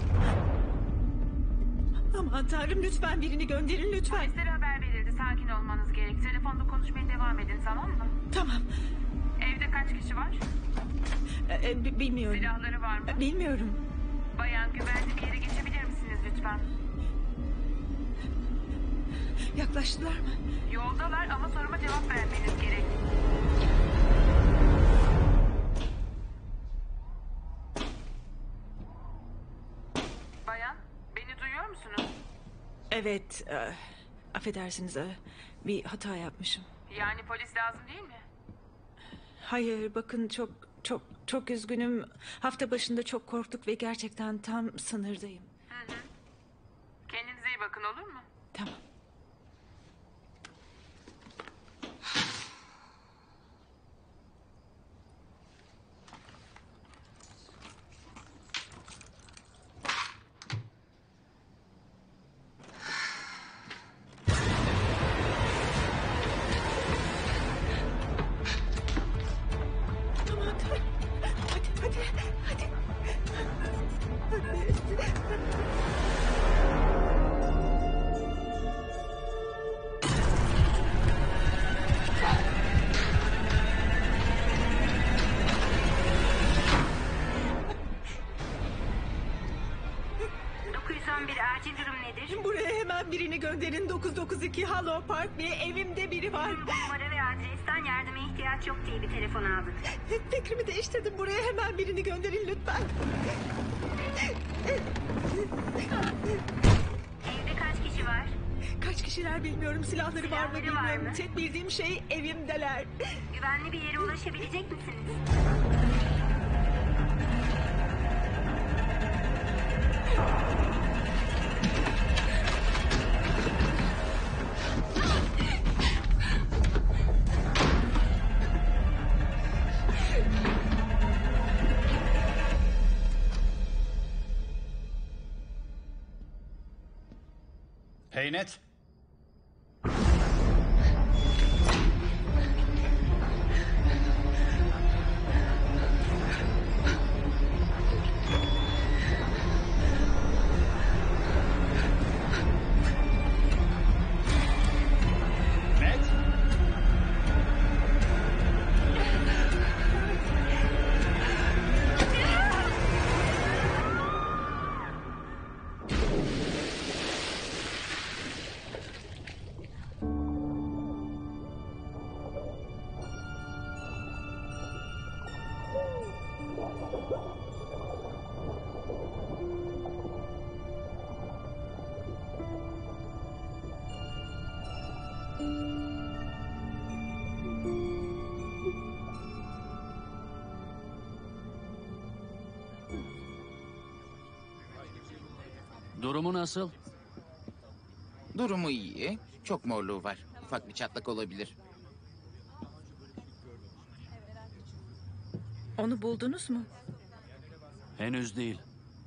[SPEAKER 8] Aman tanrım, lütfen birini gönderin lütfen.
[SPEAKER 15] Polislere haber verildi. Sakin olmanız gerek. Telefonda konuşmaya devam edin, tamam mı?
[SPEAKER 8] Tamam.
[SPEAKER 15] Evde kaç kişi var?
[SPEAKER 8] Ee, b- bilmiyorum.
[SPEAKER 15] Silahları var mı?
[SPEAKER 8] Bilmiyorum.
[SPEAKER 15] Bayan, güvenli bir yere geçebilir misiniz lütfen?
[SPEAKER 8] Yaklaştılar mı?
[SPEAKER 15] Yoldalar ama soruma cevap vermeniz gerek. Bayan, beni duyuyor musunuz?
[SPEAKER 8] Evet. E, affedersiniz. e, bir hata yapmışım.
[SPEAKER 15] Yani polis lazım değil mi?
[SPEAKER 8] Hayır, bakın çok çok çok üzgünüm. Hafta başında çok korktuk ve gerçekten tam sınırdayım.
[SPEAKER 15] Hı hı. Kendinize iyi bakın, olur mu?
[SPEAKER 8] Tamam.
[SPEAKER 15] dokuz yüz on bir acil durum nedir?
[SPEAKER 8] Buraya hemen birini gönderin. dokuz dokuz iki Hollow Park ve evimde biri var.
[SPEAKER 15] Bu numara ve adresten yardıma ihtiyaç yok diye bir telefon aldık.
[SPEAKER 8] Fikrimi değiştirdim. Buraya hemen birini gönderin lütfen.
[SPEAKER 15] Evde kaç kişi var?
[SPEAKER 8] Kaç kişiler bilmiyorum. Silahları var mı
[SPEAKER 15] Silahları var
[SPEAKER 8] bilmiyorum.
[SPEAKER 15] mı?
[SPEAKER 8] Tek bildiğim şey evimdeler.
[SPEAKER 15] Güvenli bir yere ulaşabilecek misiniz?
[SPEAKER 5] Hey Net.
[SPEAKER 20] Durumu nasıl?
[SPEAKER 12] Durumu iyi. Çok morluğu var. Ufak bir çatlak olabilir.
[SPEAKER 8] Onu buldunuz mu?
[SPEAKER 20] Henüz değil.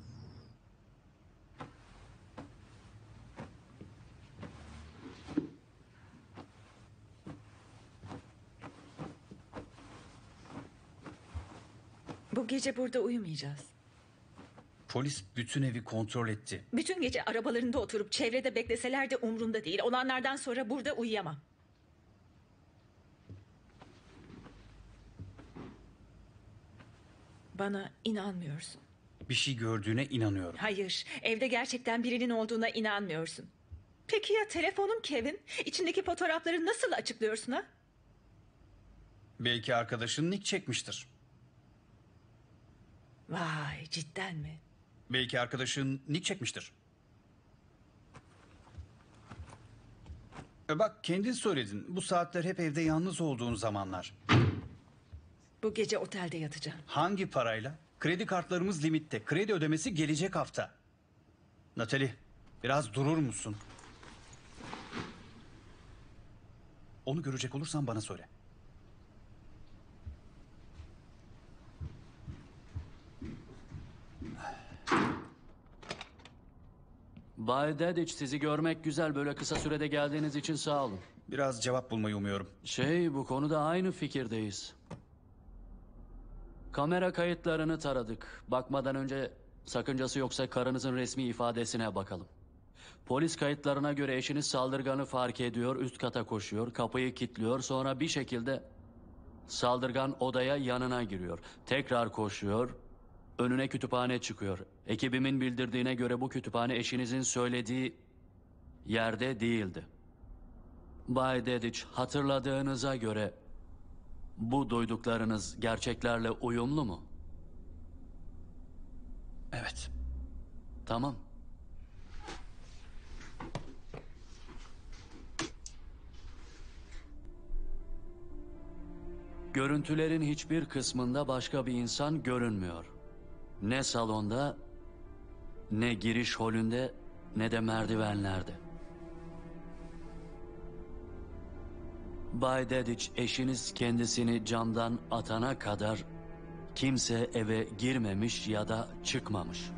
[SPEAKER 8] Bu gece burada uyumayacağız.
[SPEAKER 5] Polis bütün evi kontrol etti.
[SPEAKER 8] Bütün gece arabalarında oturup çevrede bekleseler de umrumda değil. Olanlardan sonra burada uyuyamam. Bana inanmıyorsun.
[SPEAKER 5] Bir şey gördüğüne inanıyorum.
[SPEAKER 8] Hayır, evde gerçekten birinin olduğuna inanmıyorsun. Peki ya telefonum Kevin? İçindeki fotoğrafları nasıl açıklıyorsun ha?
[SPEAKER 5] Belki arkadaşın Nick çekmiştir.
[SPEAKER 8] Vay, cidden mi?
[SPEAKER 5] Belki arkadaşın Nick çekmiştir. E bak kendin söyledin. Bu saatler hep evde yalnız olduğun zamanlar.
[SPEAKER 8] Bu gece otelde yatacağım.
[SPEAKER 5] Hangi parayla? Kredi kartlarımız limitte. Kredi ödemesi gelecek hafta. Natalie, biraz durur musun? Onu görecek olursan bana söyle.
[SPEAKER 20] Bay Dediç, sizi görmek güzel. Böyle kısa sürede geldiğiniz için sağ olun.
[SPEAKER 5] Biraz cevap bulmayı umuyorum.
[SPEAKER 20] Şey, bu konuda aynı fikirdeyiz. Kamera kayıtlarını taradık. Bakmadan önce sakıncası yoksa karınızın resmi ifadesine bakalım. Polis kayıtlarına göre eşiniz saldırganı fark ediyor, üst kata koşuyor, kapıyı kilitliyor. Sonra bir şekilde saldırgan odaya yanına giriyor. Tekrar koşuyor, önüne kütüphane çıkıyor. Ekibimin bildirdiğine göre bu kütüphane eşinizin söylediği yerde değildi. Bay Dediç, hatırladığınıza göre bu duyduklarınız gerçeklerle uyumlu mu?
[SPEAKER 5] Evet.
[SPEAKER 20] Tamam. Görüntülerin hiçbir kısmında başka bir insan görünmüyor. Ne salonda, ne giriş holünde, ne de merdivenlerde. Bay Dediç, eşiniz kendisini camdan atana kadar kimse eve girmemiş ya da çıkmamış.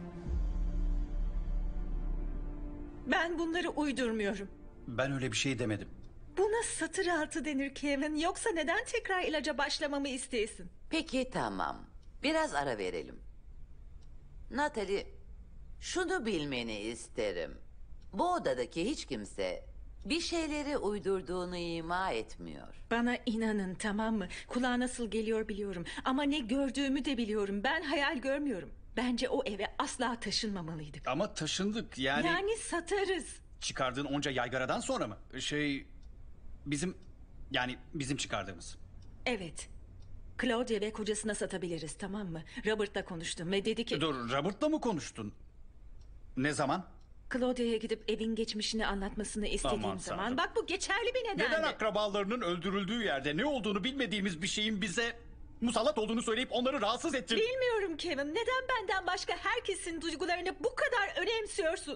[SPEAKER 8] Ben bunları uydurmuyorum.
[SPEAKER 5] Ben öyle bir şey demedim.
[SPEAKER 8] Buna satır altı denir Kevin. Yoksa neden tekrar ilaca başlamamı isteyesin?
[SPEAKER 17] Peki tamam. Biraz ara verelim. Natalie, şunu bilmeni isterim. Bu odadaki hiç kimse bir şeyleri uydurduğunu ima etmiyor.
[SPEAKER 8] Bana inanın, tamam mı? Kulağa nasıl geliyor biliyorum. Ama ne gördüğümü de biliyorum. Ben hayal görmüyorum. Bence o eve asla taşınmamalıydık.
[SPEAKER 5] Ama taşındık yani.
[SPEAKER 8] Yani satarız.
[SPEAKER 5] Çıkardığın onca yaygaradan sonra mı? Şey, bizim yani bizim çıkardığımız.
[SPEAKER 8] Evet. Claudia ve kocasına satabiliriz, tamam mı? Robert'la konuştum ve dedi ki...
[SPEAKER 5] Dur, Robert'la mı konuştun? Ne zaman?
[SPEAKER 8] Claudia'ya gidip evin geçmişini anlatmasını istediğim
[SPEAKER 5] Aman
[SPEAKER 8] zaman...
[SPEAKER 5] Tanrım.
[SPEAKER 8] Bak bu geçerli bir nedendi.
[SPEAKER 5] Neden akrabalarının öldürüldüğü yerde ne olduğunu bilmediğimiz bir şeyin bize musallat olduğunu söyleyip onları rahatsız ettin?
[SPEAKER 8] Bilmiyorum Kevin. Neden benden başka herkesin duygularını bu kadar önemsiyorsun?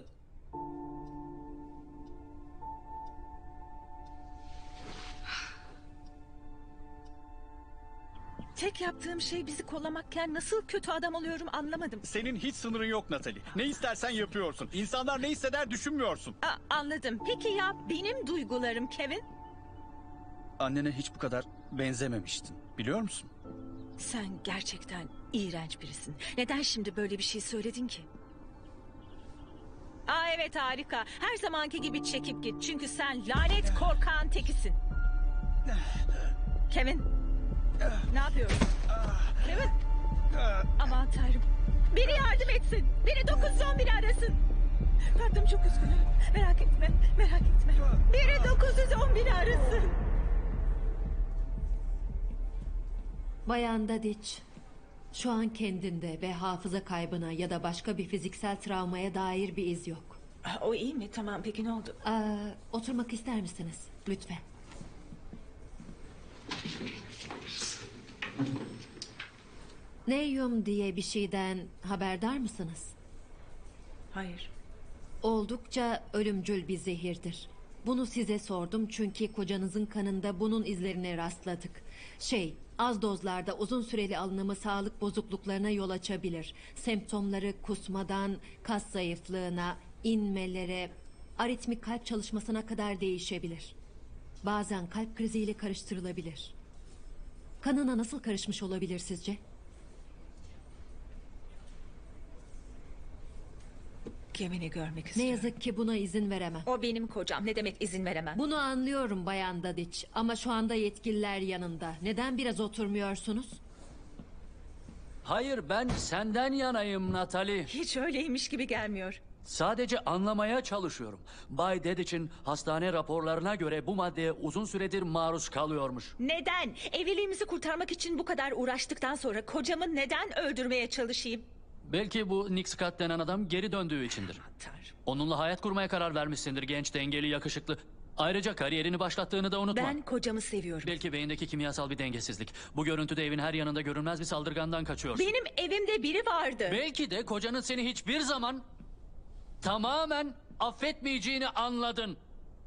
[SPEAKER 8] Tek yaptığım şey bizi kollamakken nasıl kötü adam oluyorum anlamadım.
[SPEAKER 5] Senin hiç sınırın yok Natalie. Ne istersen yapıyorsun. İnsanlar ne hisseder düşünmüyorsun.
[SPEAKER 8] A- anladım. Peki ya benim duygularım Kevin?
[SPEAKER 5] Annene hiç bu kadar benzememiştin. Biliyor musun?
[SPEAKER 8] Sen gerçekten iğrenç birisin. Neden şimdi böyle bir şey söyledin ki? Aa evet, harika. Her zamanki gibi çekip git. Çünkü sen lanet korkağın tekisin. Kevin. Ne yapıyorsun? Kevin. Aman tanrım. Biri yardım etsin. Biri dokuz on bir arasın. Tatlım çok üzgünüm. Merak etme. Merak etme. Biri dokuz on bir arasın.
[SPEAKER 13] Bayan Dediç, şu an kendinde ve hafıza kaybına ya da başka bir fiziksel travmaya dair bir iz yok.
[SPEAKER 8] Ah, O iyi mi? Tamam, peki ne oldu?
[SPEAKER 13] Aa, oturmak ister misiniz? Lütfen. Neyum diye bir şeyden haberdar mısınız?
[SPEAKER 8] Hayır.
[SPEAKER 13] Oldukça ölümcül bir zehirdir. Bunu size sordum çünkü kocanızın kanında bunun izlerine rastladık. Şey, az dozlarda uzun süreli alınımı sağlık bozukluklarına yol açabilir. Semptomları kusmadan kas zayıflığına, inmelere, aritmik kalp çalışmasına kadar değişebilir. Bazen kalp kriziyle karıştırılabilir. Kanına nasıl karışmış olabilir sizce?
[SPEAKER 8] Kevin'i görmek
[SPEAKER 13] Ne
[SPEAKER 8] istiyorum.
[SPEAKER 13] yazık ki buna izin veremem.
[SPEAKER 8] O benim kocam. Ne demek izin veremem?
[SPEAKER 13] Bunu anlıyorum Bayan Dadiç ama şu anda yetkililer yanında. Neden biraz oturmuyorsunuz?
[SPEAKER 20] Hayır, ben senden yanayım Natalie.
[SPEAKER 8] Hiç öyleymiş gibi gelmiyor.
[SPEAKER 20] Sadece anlamaya çalışıyorum. Bay Dedic'in hastane raporlarına göre bu maddeye uzun süredir maruz kalıyormuş.
[SPEAKER 8] Neden? Evliliğimizi kurtarmak için bu kadar uğraştıktan sonra kocamı neden öldürmeye çalışayım?
[SPEAKER 20] Belki bu Nick Scott denen adam geri döndüğü içindir. Onunla hayat kurmaya karar vermişsindir, genç, dengeli, yakışıklı. Ayrıca kariyerini başlattığını da unutma.
[SPEAKER 8] Ben kocamı seviyorum.
[SPEAKER 20] Belki beyindeki kimyasal bir dengesizlik. Bu görüntüde evin her yanında görünmez bir saldırgandan kaçıyorsun.
[SPEAKER 8] Benim evimde biri vardı.
[SPEAKER 20] Belki de kocanın seni hiçbir zaman tamamen affetmeyeceğini anladın.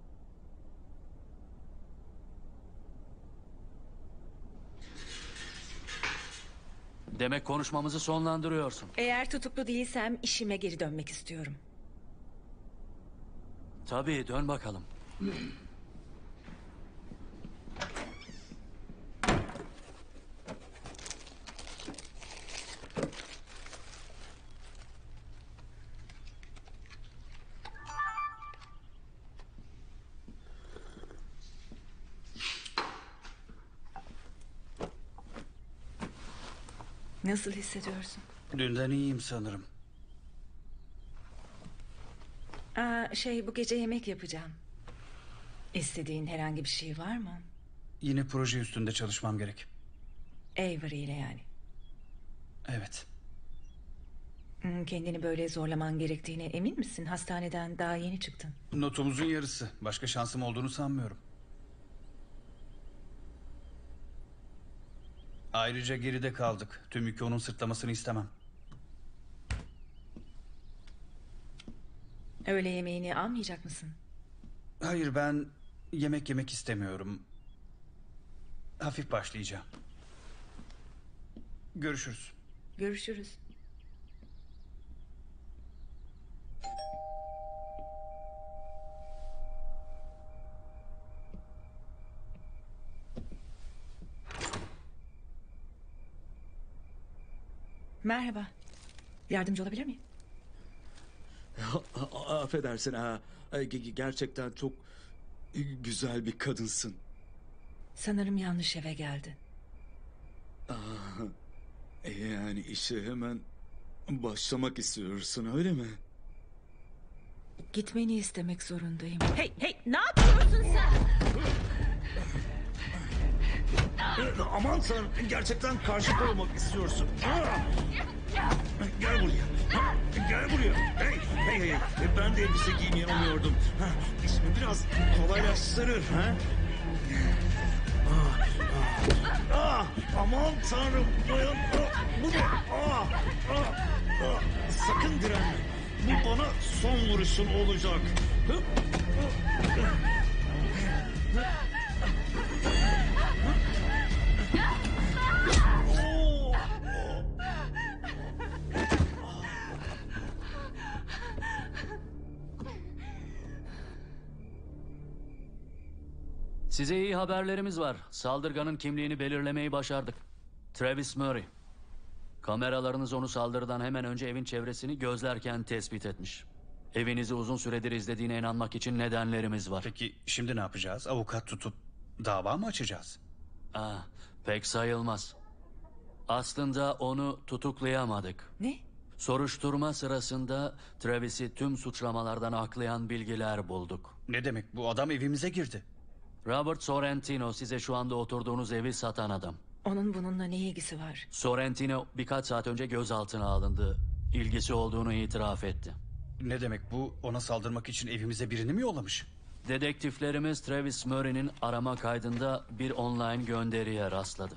[SPEAKER 20] Demek konuşmamızı sonlandırıyorsun.
[SPEAKER 8] Eğer tutuklu değilsem işime geri dönmek istiyorum.
[SPEAKER 20] Tabii, dön bakalım.
[SPEAKER 8] Nasıl hissediyorsun?
[SPEAKER 5] Dünden iyiyim sanırım.
[SPEAKER 8] Aa, şey bu gece yemek yapacağım. İstediğin herhangi bir şey var mı?
[SPEAKER 5] Yine proje üstünde çalışmam gerek.
[SPEAKER 8] Avery ile yani.
[SPEAKER 5] Evet.
[SPEAKER 8] Hmm, Kendini böyle zorlaman gerektiğine emin misin? Hastaneden daha yeni çıktın.
[SPEAKER 5] Notumuzun yarısı. Başka şansım olduğunu sanmıyorum. Ayrıca geride kaldık. Tüm yükü onun sırtlamasını istemem.
[SPEAKER 8] Öğle yemeğini almayacak mısın?
[SPEAKER 5] Hayır, ben yemek yemek istemiyorum. Hafif başlayacağım. Görüşürüz.
[SPEAKER 8] Görüşürüz. Merhaba. Yardımcı olabilir miyim?
[SPEAKER 14] A- Affedersin ha. Ge- ge- Gerçekten çok güzel bir kadınsın.
[SPEAKER 8] Sanırım yanlış eve geldin.
[SPEAKER 14] Aa, e yani işe hemen başlamak istiyorsun öyle mi?
[SPEAKER 8] Gitmeni istemek zorundayım. Hey hey, ne yapıyorsun sen?
[SPEAKER 14] Aman sen gerçekten karşı koymak istiyorsun. Aa! Gel buraya. Gel buraya. Hey hey hey. Ben de elbise giymeyi umuyordum. Ha, İşimi biraz kolaylaştırır. Ha? Ah, ah, ah, aman tanrım. Dayan. Ah, bu ne? Ah, ah, ah. Sakın direnme. Bu bana son vuruşun olacak. Hıp, hıp.
[SPEAKER 20] Size iyi haberlerimiz var. Saldırganın kimliğini belirlemeyi başardık. Travis Murray. Kameralarınız onu saldırıdan hemen önce evin çevresini gözlerken tespit etmiş. Evinizi uzun süredir izlediğine inanmak için nedenlerimiz var.
[SPEAKER 5] Peki şimdi ne yapacağız? Avukat tutup dava mı açacağız?
[SPEAKER 20] Ah, pek sayılmaz. Aslında onu tutuklayamadık.
[SPEAKER 8] Ne?
[SPEAKER 20] Soruşturma sırasında Travis'i tüm suçlamalardan aklayan bilgiler bulduk.
[SPEAKER 5] Ne demek bu? Adam evimize girdi.
[SPEAKER 20] Robert Sorrentino, size şu anda oturduğunuz evi satan adam.
[SPEAKER 8] Onun bununla ne ilgisi var?
[SPEAKER 20] Sorrentino birkaç saat önce gözaltına alındı. İlgisi olduğunu itiraf etti.
[SPEAKER 5] Ne demek bu? Ona saldırmak için evimize birini mi yollamış?
[SPEAKER 20] Dedektiflerimiz Travis Murray'nin arama kaydında bir online gönderiye rastladı.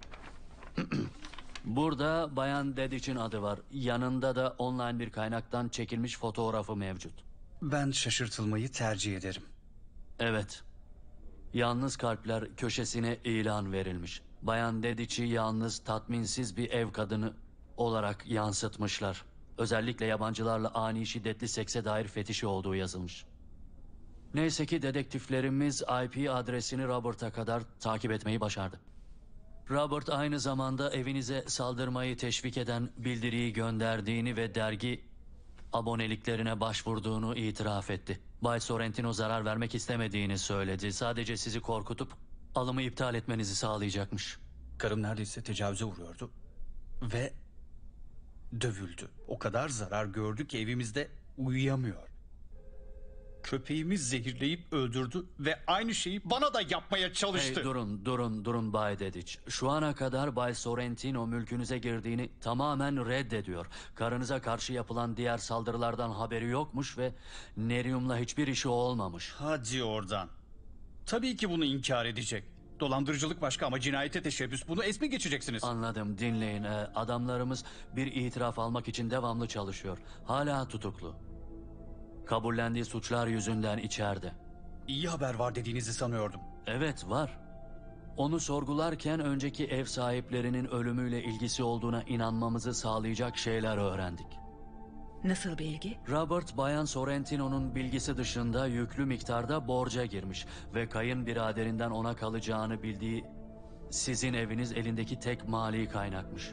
[SPEAKER 20] Burada Bayan Dedic'in adı var. Yanında da online bir kaynaktan çekilmiş fotoğrafı mevcut.
[SPEAKER 5] Ben şaşırtılmayı tercih ederim.
[SPEAKER 20] Evet. Yalnız kalpler köşesine ilan verilmiş. Bayan Dedic'i yalnız, tatminsiz bir ev kadını olarak yansıtmışlar. Özellikle yabancılarla ani şiddetli sekse dair fetişi olduğu yazılmış. Neyse ki dedektiflerimiz I P adresini Robert'a kadar takip etmeyi başardı. Robert aynı zamanda evinize saldırmayı teşvik eden bildiriyi gönderdiğini ve dergi aboneliklerine başvurduğunu itiraf etti. Bay Sorrentino zarar vermek istemediğini söyledi. Sadece sizi korkutup alımı iptal etmenizi sağlayacakmış.
[SPEAKER 5] Karım neredeyse tecavüze uğruyordu. Ve dövüldü. O kadar zarar gördü ki evimizde uyuyamıyor. Köpeğimi zehirleyip öldürdü ve aynı şeyi bana da yapmaya çalıştı.
[SPEAKER 20] Hey, durun, durun, durun Bay Dedic. Şu ana kadar Bay Sorrentino mülkünüze girdiğini tamamen reddediyor. Karınıza karşı yapılan diğer saldırılardan haberi yokmuş ve Nerium'la hiçbir işi olmamış.
[SPEAKER 5] Hadi oradan. Tabii ki bunu inkar edecek. Dolandırıcılık başka ama cinayete teşebbüs. Bunu es mi geçeceksiniz?
[SPEAKER 20] Anladım, dinleyin. Ee, adamlarımız bir itiraf almak için devamlı çalışıyor. Hala tutuklu. Kabullendiği suçlar yüzünden içeride.
[SPEAKER 5] İyi haber var dediğinizi sanıyordum.
[SPEAKER 20] Evet, var. Onu sorgularken önceki ev sahiplerinin ölümüyle ilgisi olduğuna inanmamızı sağlayacak şeyler öğrendik.
[SPEAKER 8] Nasıl bilgi?
[SPEAKER 20] Robert, Bayan Sorrentino'nun bilgisi dışında yüklü miktarda borca girmiş ve kayınbiraderinden ona kalacağını bildiği sizin eviniz elindeki tek mali kaynakmış.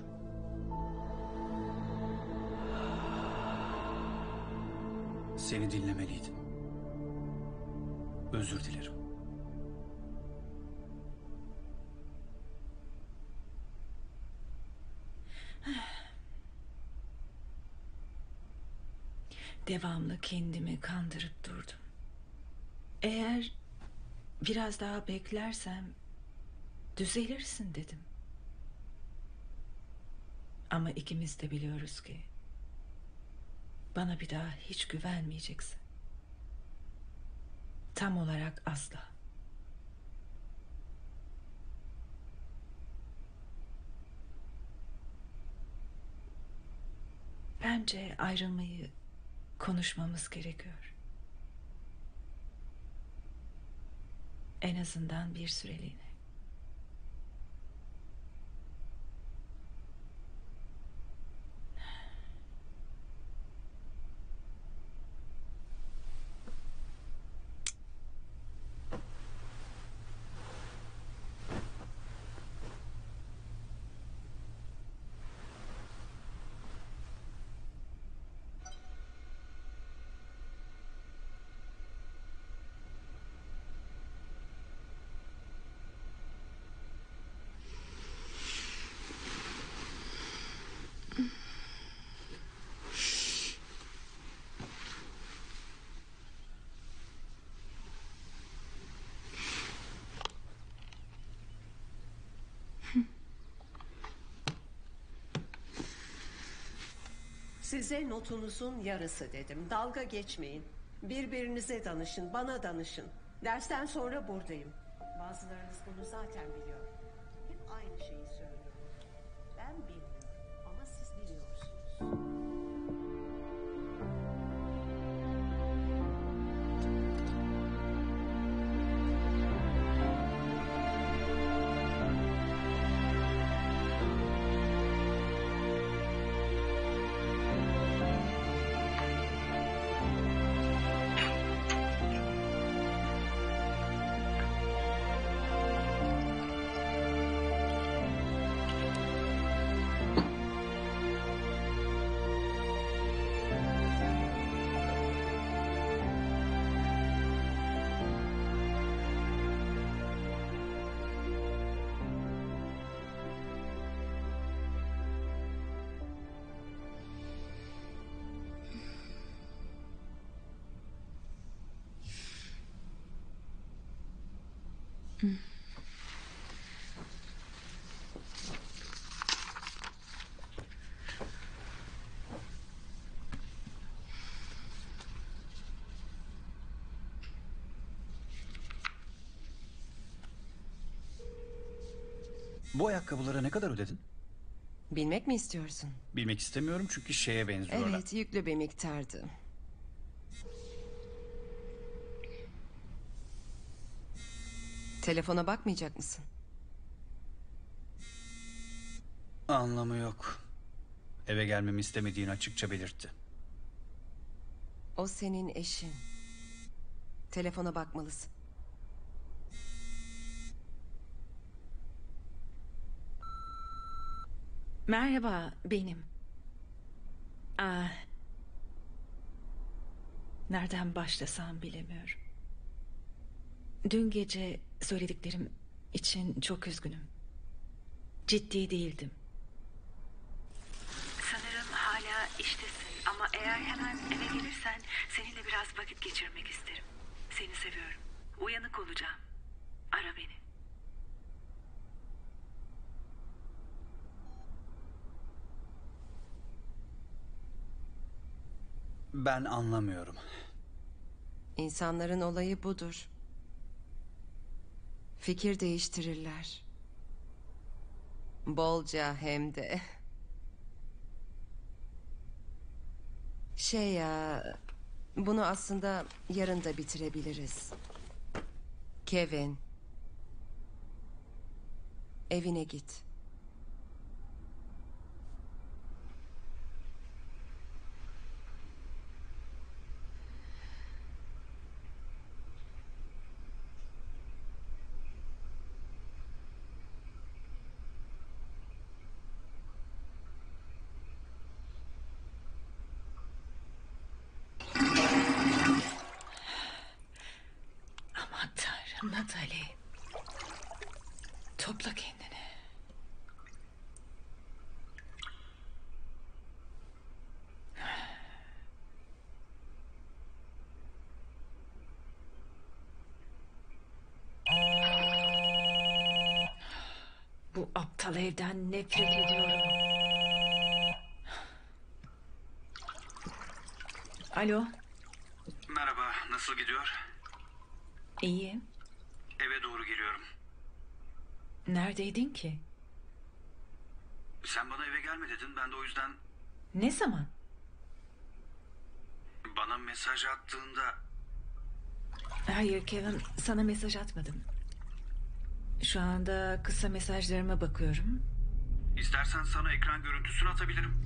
[SPEAKER 5] Seni dinlemeliydim. Özür dilerim.
[SPEAKER 8] Devamlı kendimi kandırıp durdum. Eğer biraz daha beklersem düzelirsin dedim. Ama ikimiz de biliyoruz ki bana bir daha hiç güvenmeyeceksin. Tam olarak asla. Bence ayrılmayı konuşmamız gerekiyor. En azından bir süreliğine.
[SPEAKER 11] Size notunuzun yarısı dedim. Dalga geçmeyin. Birbirinize danışın, bana danışın. Dersten sonra buradayım. Bazılarınız bunu zaten biliyor. Hep aynı şeyi söylüyorum. Ben bilmiyorum ama siz biliyorsunuz.
[SPEAKER 5] Bu ayakkabılara ne kadar ödedin?
[SPEAKER 10] Bilmek mi istiyorsun?
[SPEAKER 5] Bilmek istemiyorum çünkü şeye benziyorlar.
[SPEAKER 10] Evet, yüklü bir miktardı. Telefona bakmayacak mısın?
[SPEAKER 5] Anlamı yok. Eve gelmemi istemediğini açıkça belirtti.
[SPEAKER 10] O senin eşin. Telefona bakmalısın.
[SPEAKER 8] Merhaba, benim. Aa, nereden başlasam bilemiyorum. Dün gece söylediklerim için çok üzgünüm. Ciddi değildim.
[SPEAKER 15] Sanırım hala iştesin ama eğer hemen eve gelirsen seninle biraz vakit geçirmek isterim. Seni seviyorum. Uyanık olacağım. Ara beni.
[SPEAKER 5] Ben anlamıyorum.
[SPEAKER 10] İnsanların olayı budur. Fikir değiştirirler. Bolca hem de. Şey ya... Bunu aslında yarın da bitirebiliriz. Kevin. Evine git.
[SPEAKER 8] Aman tanrım Natalie. Topla kendini. Bu aptal evden nefret ediyorum. Alo,
[SPEAKER 5] Merhaba, nasıl gidiyor?
[SPEAKER 8] iyi.
[SPEAKER 5] Eve doğru geliyorum.
[SPEAKER 8] Neredeydin ki?
[SPEAKER 5] Sen bana eve gelme dedin, ben de o yüzden
[SPEAKER 8] Ne zaman?
[SPEAKER 5] bana mesaj attığında...
[SPEAKER 8] Hayır Kevin, sana mesaj atmadım. Şu anda kısa mesajlarıma bakıyorum.
[SPEAKER 5] İstersen sana ekran görüntüsünü atabilirim.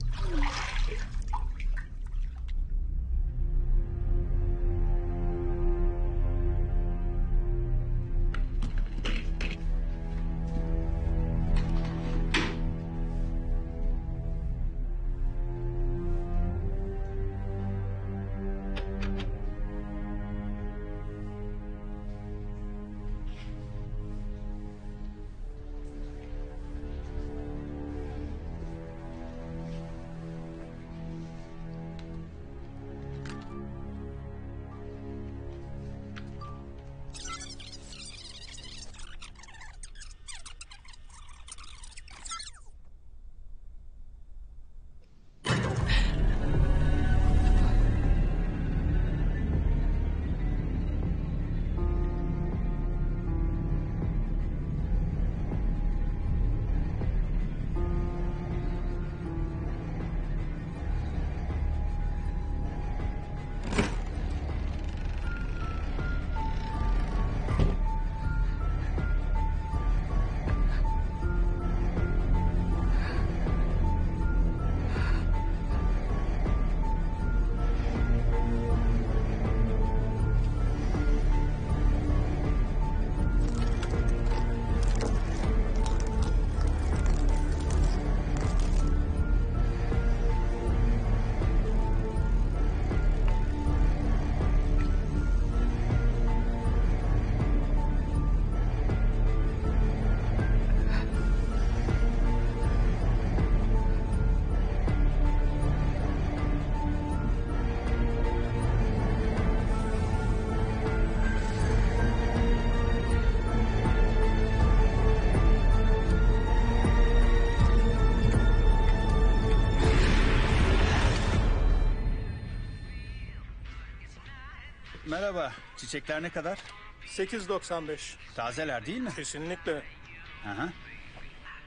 [SPEAKER 5] Merhaba, çiçekler ne kadar?
[SPEAKER 18] sekiz doksan beş.
[SPEAKER 5] Tazeler değil mi?
[SPEAKER 18] Kesinlikle.
[SPEAKER 5] Aha.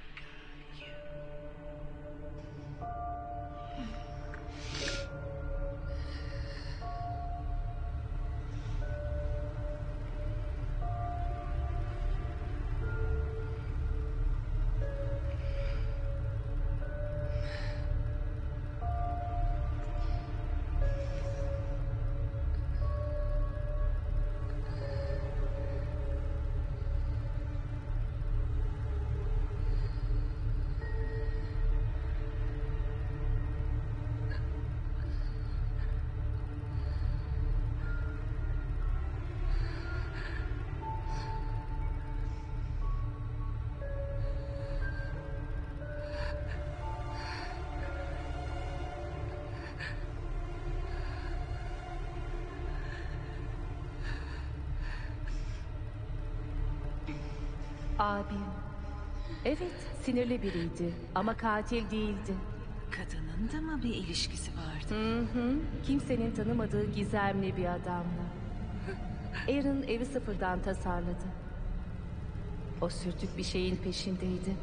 [SPEAKER 7] Abim. Evet, sinirli biriydi ama katil değildi.
[SPEAKER 15] Kadının da mı bir ilişkisi vardı?
[SPEAKER 7] Hı hı. Kimsenin tanımadığı gizemli bir adamla. Aaron evi sıfırdan tasarladı. O sürtük bir şeyin peşindeydi.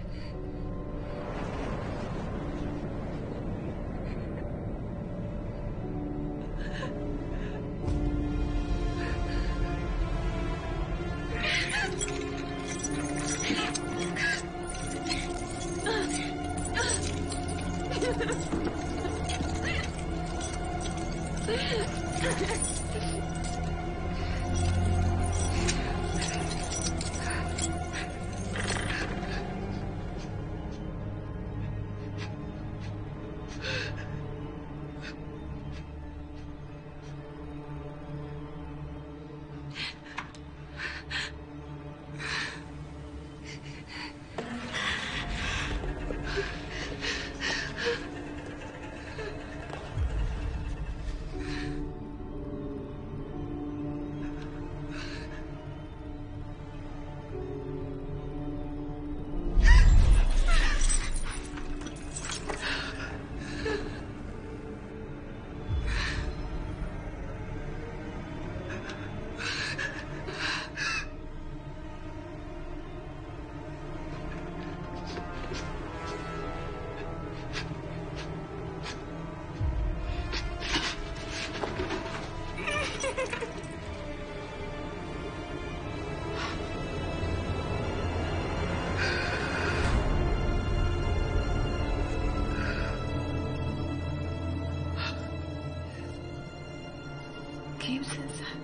[SPEAKER 15] Kimsin sen?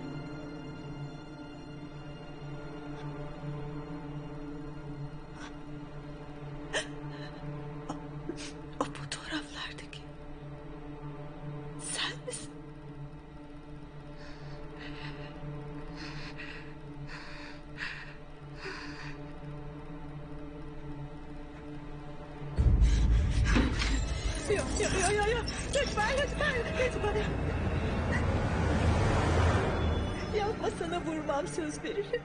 [SPEAKER 15] O, o fotoğraflardaki sen misin?
[SPEAKER 8] Yok yok yok yok yok. Lütfen lütfen lütfen. Yapma, sana vurmam, söz veririm.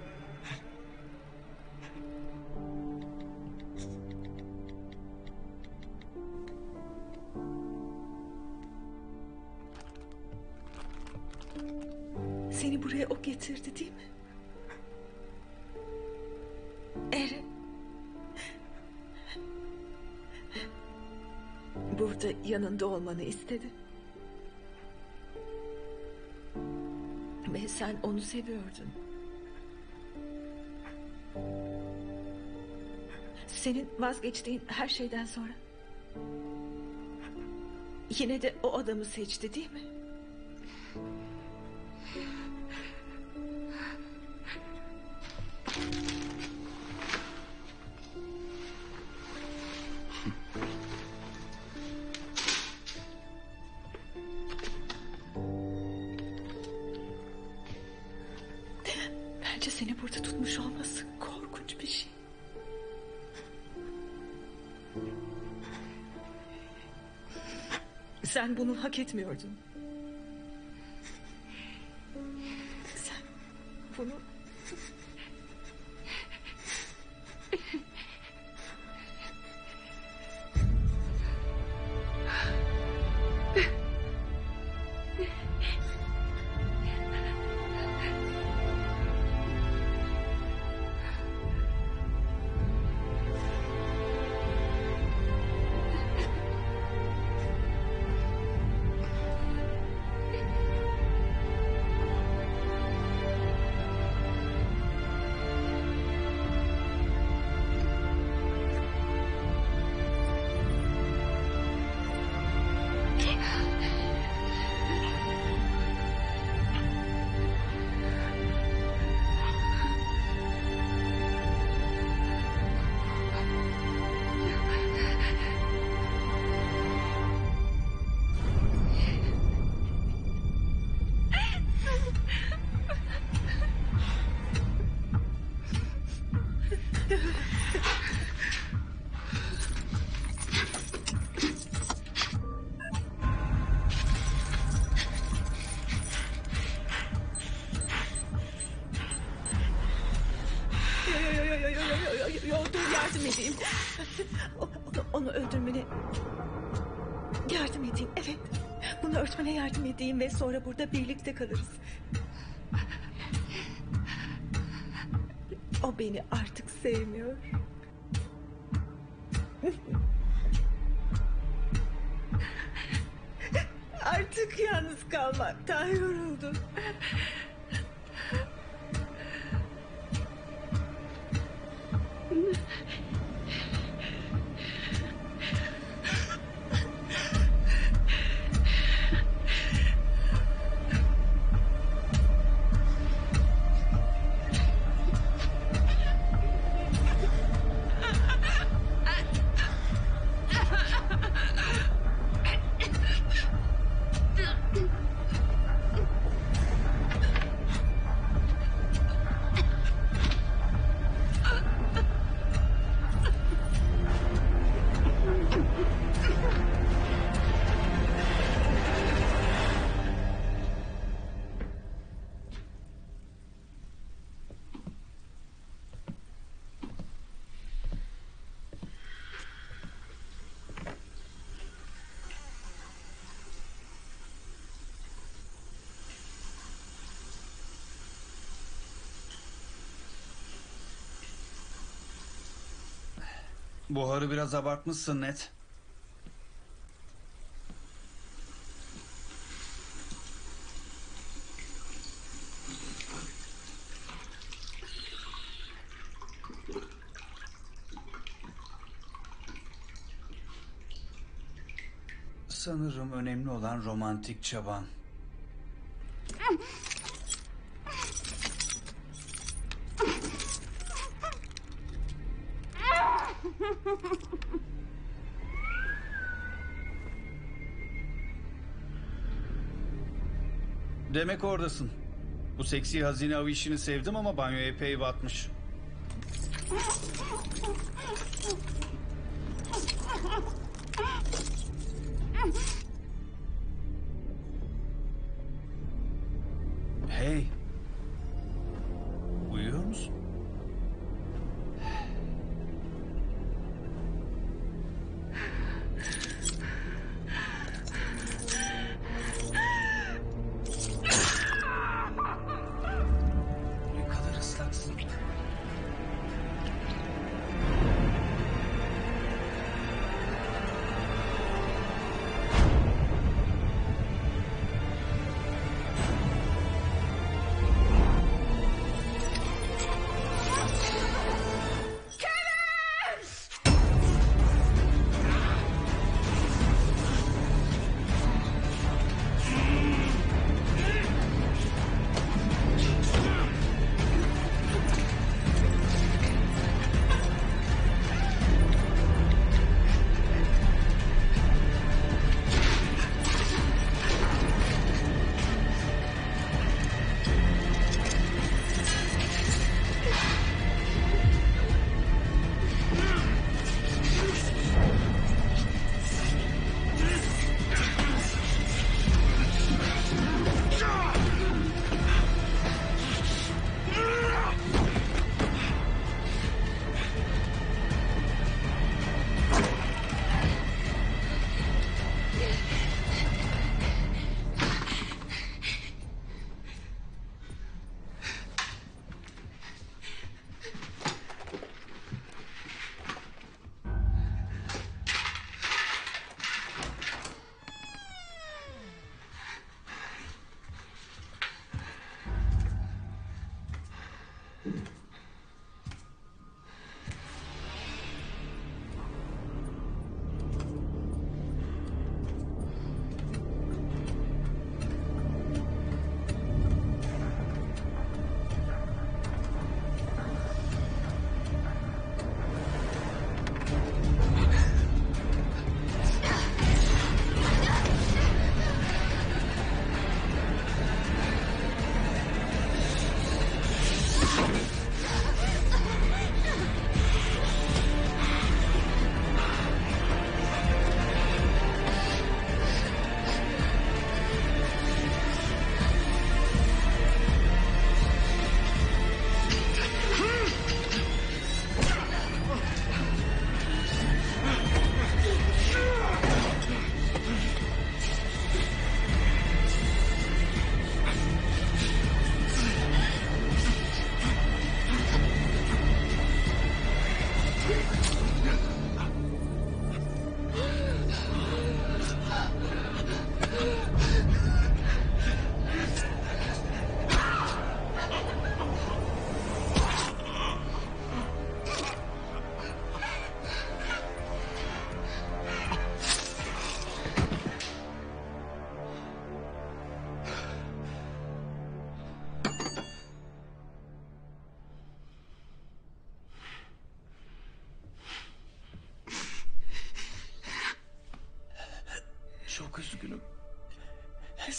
[SPEAKER 8] Seni buraya o getirdi değil mi? Eren. Burada yanında olmanı istedi. Ve sen onu seviyordun. Senin vazgeçtiğin her şeyden sonra yine de o adamı seçti değil mi? Bence seni burada tutmuş olması korkunç bir şey. Sen bunu hak etmiyordun. Sen bunu... Yo, yo, yo, yo, yo, yo, yo, yo, dur yardım edeyim. O- Onu, onu öldürmene yardım edeyim. Evet. Bunu örtmene yardım edeyim ve sonra burada birlikte kalırız. O beni artık sevmiyor. Artık yalnız kalmaktan yoruldum.
[SPEAKER 5] Buharı biraz abartmışsın Ned. Sanırım önemli olan romantik çaban. Demek oradasın. Bu seksi hazine avı işini sevdim ama banyo epey batmış. Hey. Uyuyor musun? Ne kadar ıslaksın.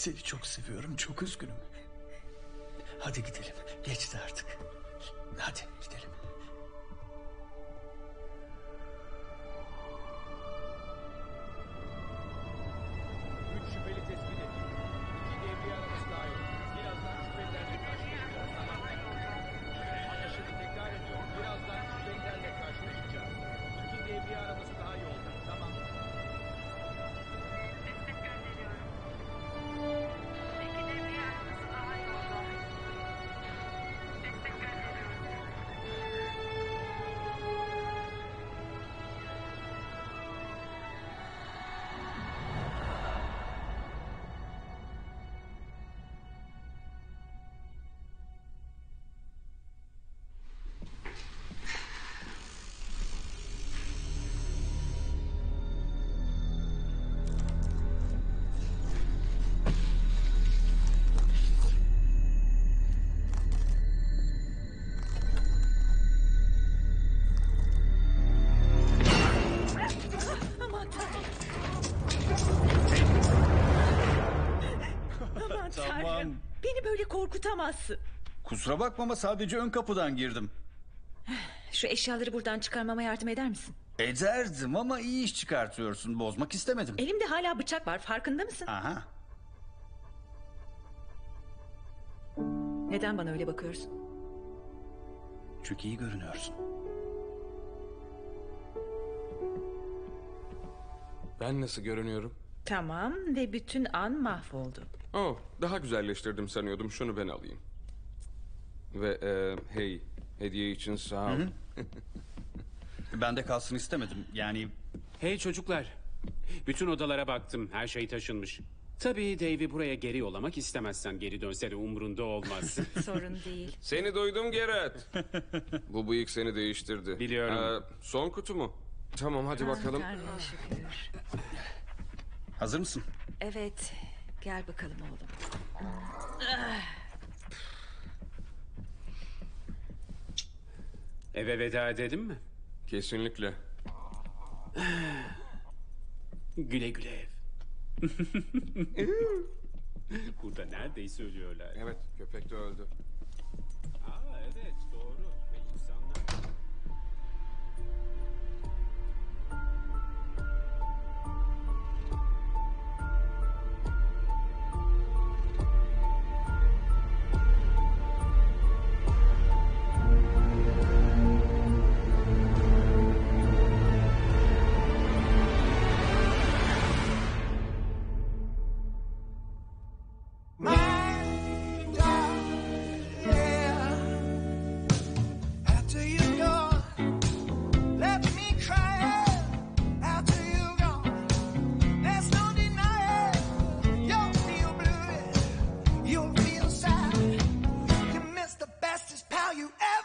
[SPEAKER 5] Seni çok seviyorum, çok üzgünüm. Hadi gidelim, geçti artık. Hadi gidelim.
[SPEAKER 18] Üç şüpheli tespit edildi. İki devriye arabası dahil. Birazdan şüphelilerle karşılaşacağız. Tamam. Anlaşıldı, tekrar ediyorum. Birazdan şüphelilerle karşılaşacağız. İki devriye arabası daha yolda. Tamam.
[SPEAKER 15] Destek gönderiyorum. İki devriye arabası daha yolda. Destek gönderiyorum.
[SPEAKER 8] Aman tanrım. Aman
[SPEAKER 5] Tamam.
[SPEAKER 8] tanrım. Beni böyle korkutamazsın.
[SPEAKER 5] Kusura bakma ama sadece ön kapıdan girdim.
[SPEAKER 8] Şu eşyaları buradan çıkarmama yardım eder misin?
[SPEAKER 5] Ederdim ama iyi iş çıkartıyorsun. Bozmak istemedim.
[SPEAKER 8] Elimde hala bıçak var, farkında mısın?
[SPEAKER 5] Aha.
[SPEAKER 8] Neden bana öyle bakıyorsun?
[SPEAKER 5] Çünkü iyi görünüyorsun.
[SPEAKER 3] Ben nasıl görünüyorum?
[SPEAKER 8] Tamam ve bütün an mahvoldu.
[SPEAKER 22] Oh, daha güzelleştirdim sanıyordum. Şunu ben alayım.
[SPEAKER 3] Ve e, hey, hediye için sağ ol.
[SPEAKER 5] Hı hı. Ben de kalsın istemedim. Yani
[SPEAKER 4] Hey çocuklar. Bütün odalara baktım. Her şey taşınmış. Tabii Dave'i buraya geri yollamak istemezsen geri dönse de umrunda olmaz.
[SPEAKER 8] Sorun değil.
[SPEAKER 3] Seni duydum Geralt. Bu bıyık seni değiştirdi.
[SPEAKER 4] Biliyorum.
[SPEAKER 3] Ee, son kutu mu? Tamam hadi bakalım.
[SPEAKER 8] Tanrı'ya şükür.
[SPEAKER 5] hazır mısın?
[SPEAKER 8] Evet. Gel bakalım oğlum.
[SPEAKER 4] Eve veda edelim mi?
[SPEAKER 3] Kesinlikle.
[SPEAKER 4] Güle güle ev. Burada neredeyse ölüyorlar.
[SPEAKER 3] Evet, köpek de öldü.
[SPEAKER 4] Aa evet doğru. Ve insanlar...
[SPEAKER 19] After you go, let me cry. After you go, there's no denying. You'll feel blue, you'll feel sad. You miss the bestest pal you ever.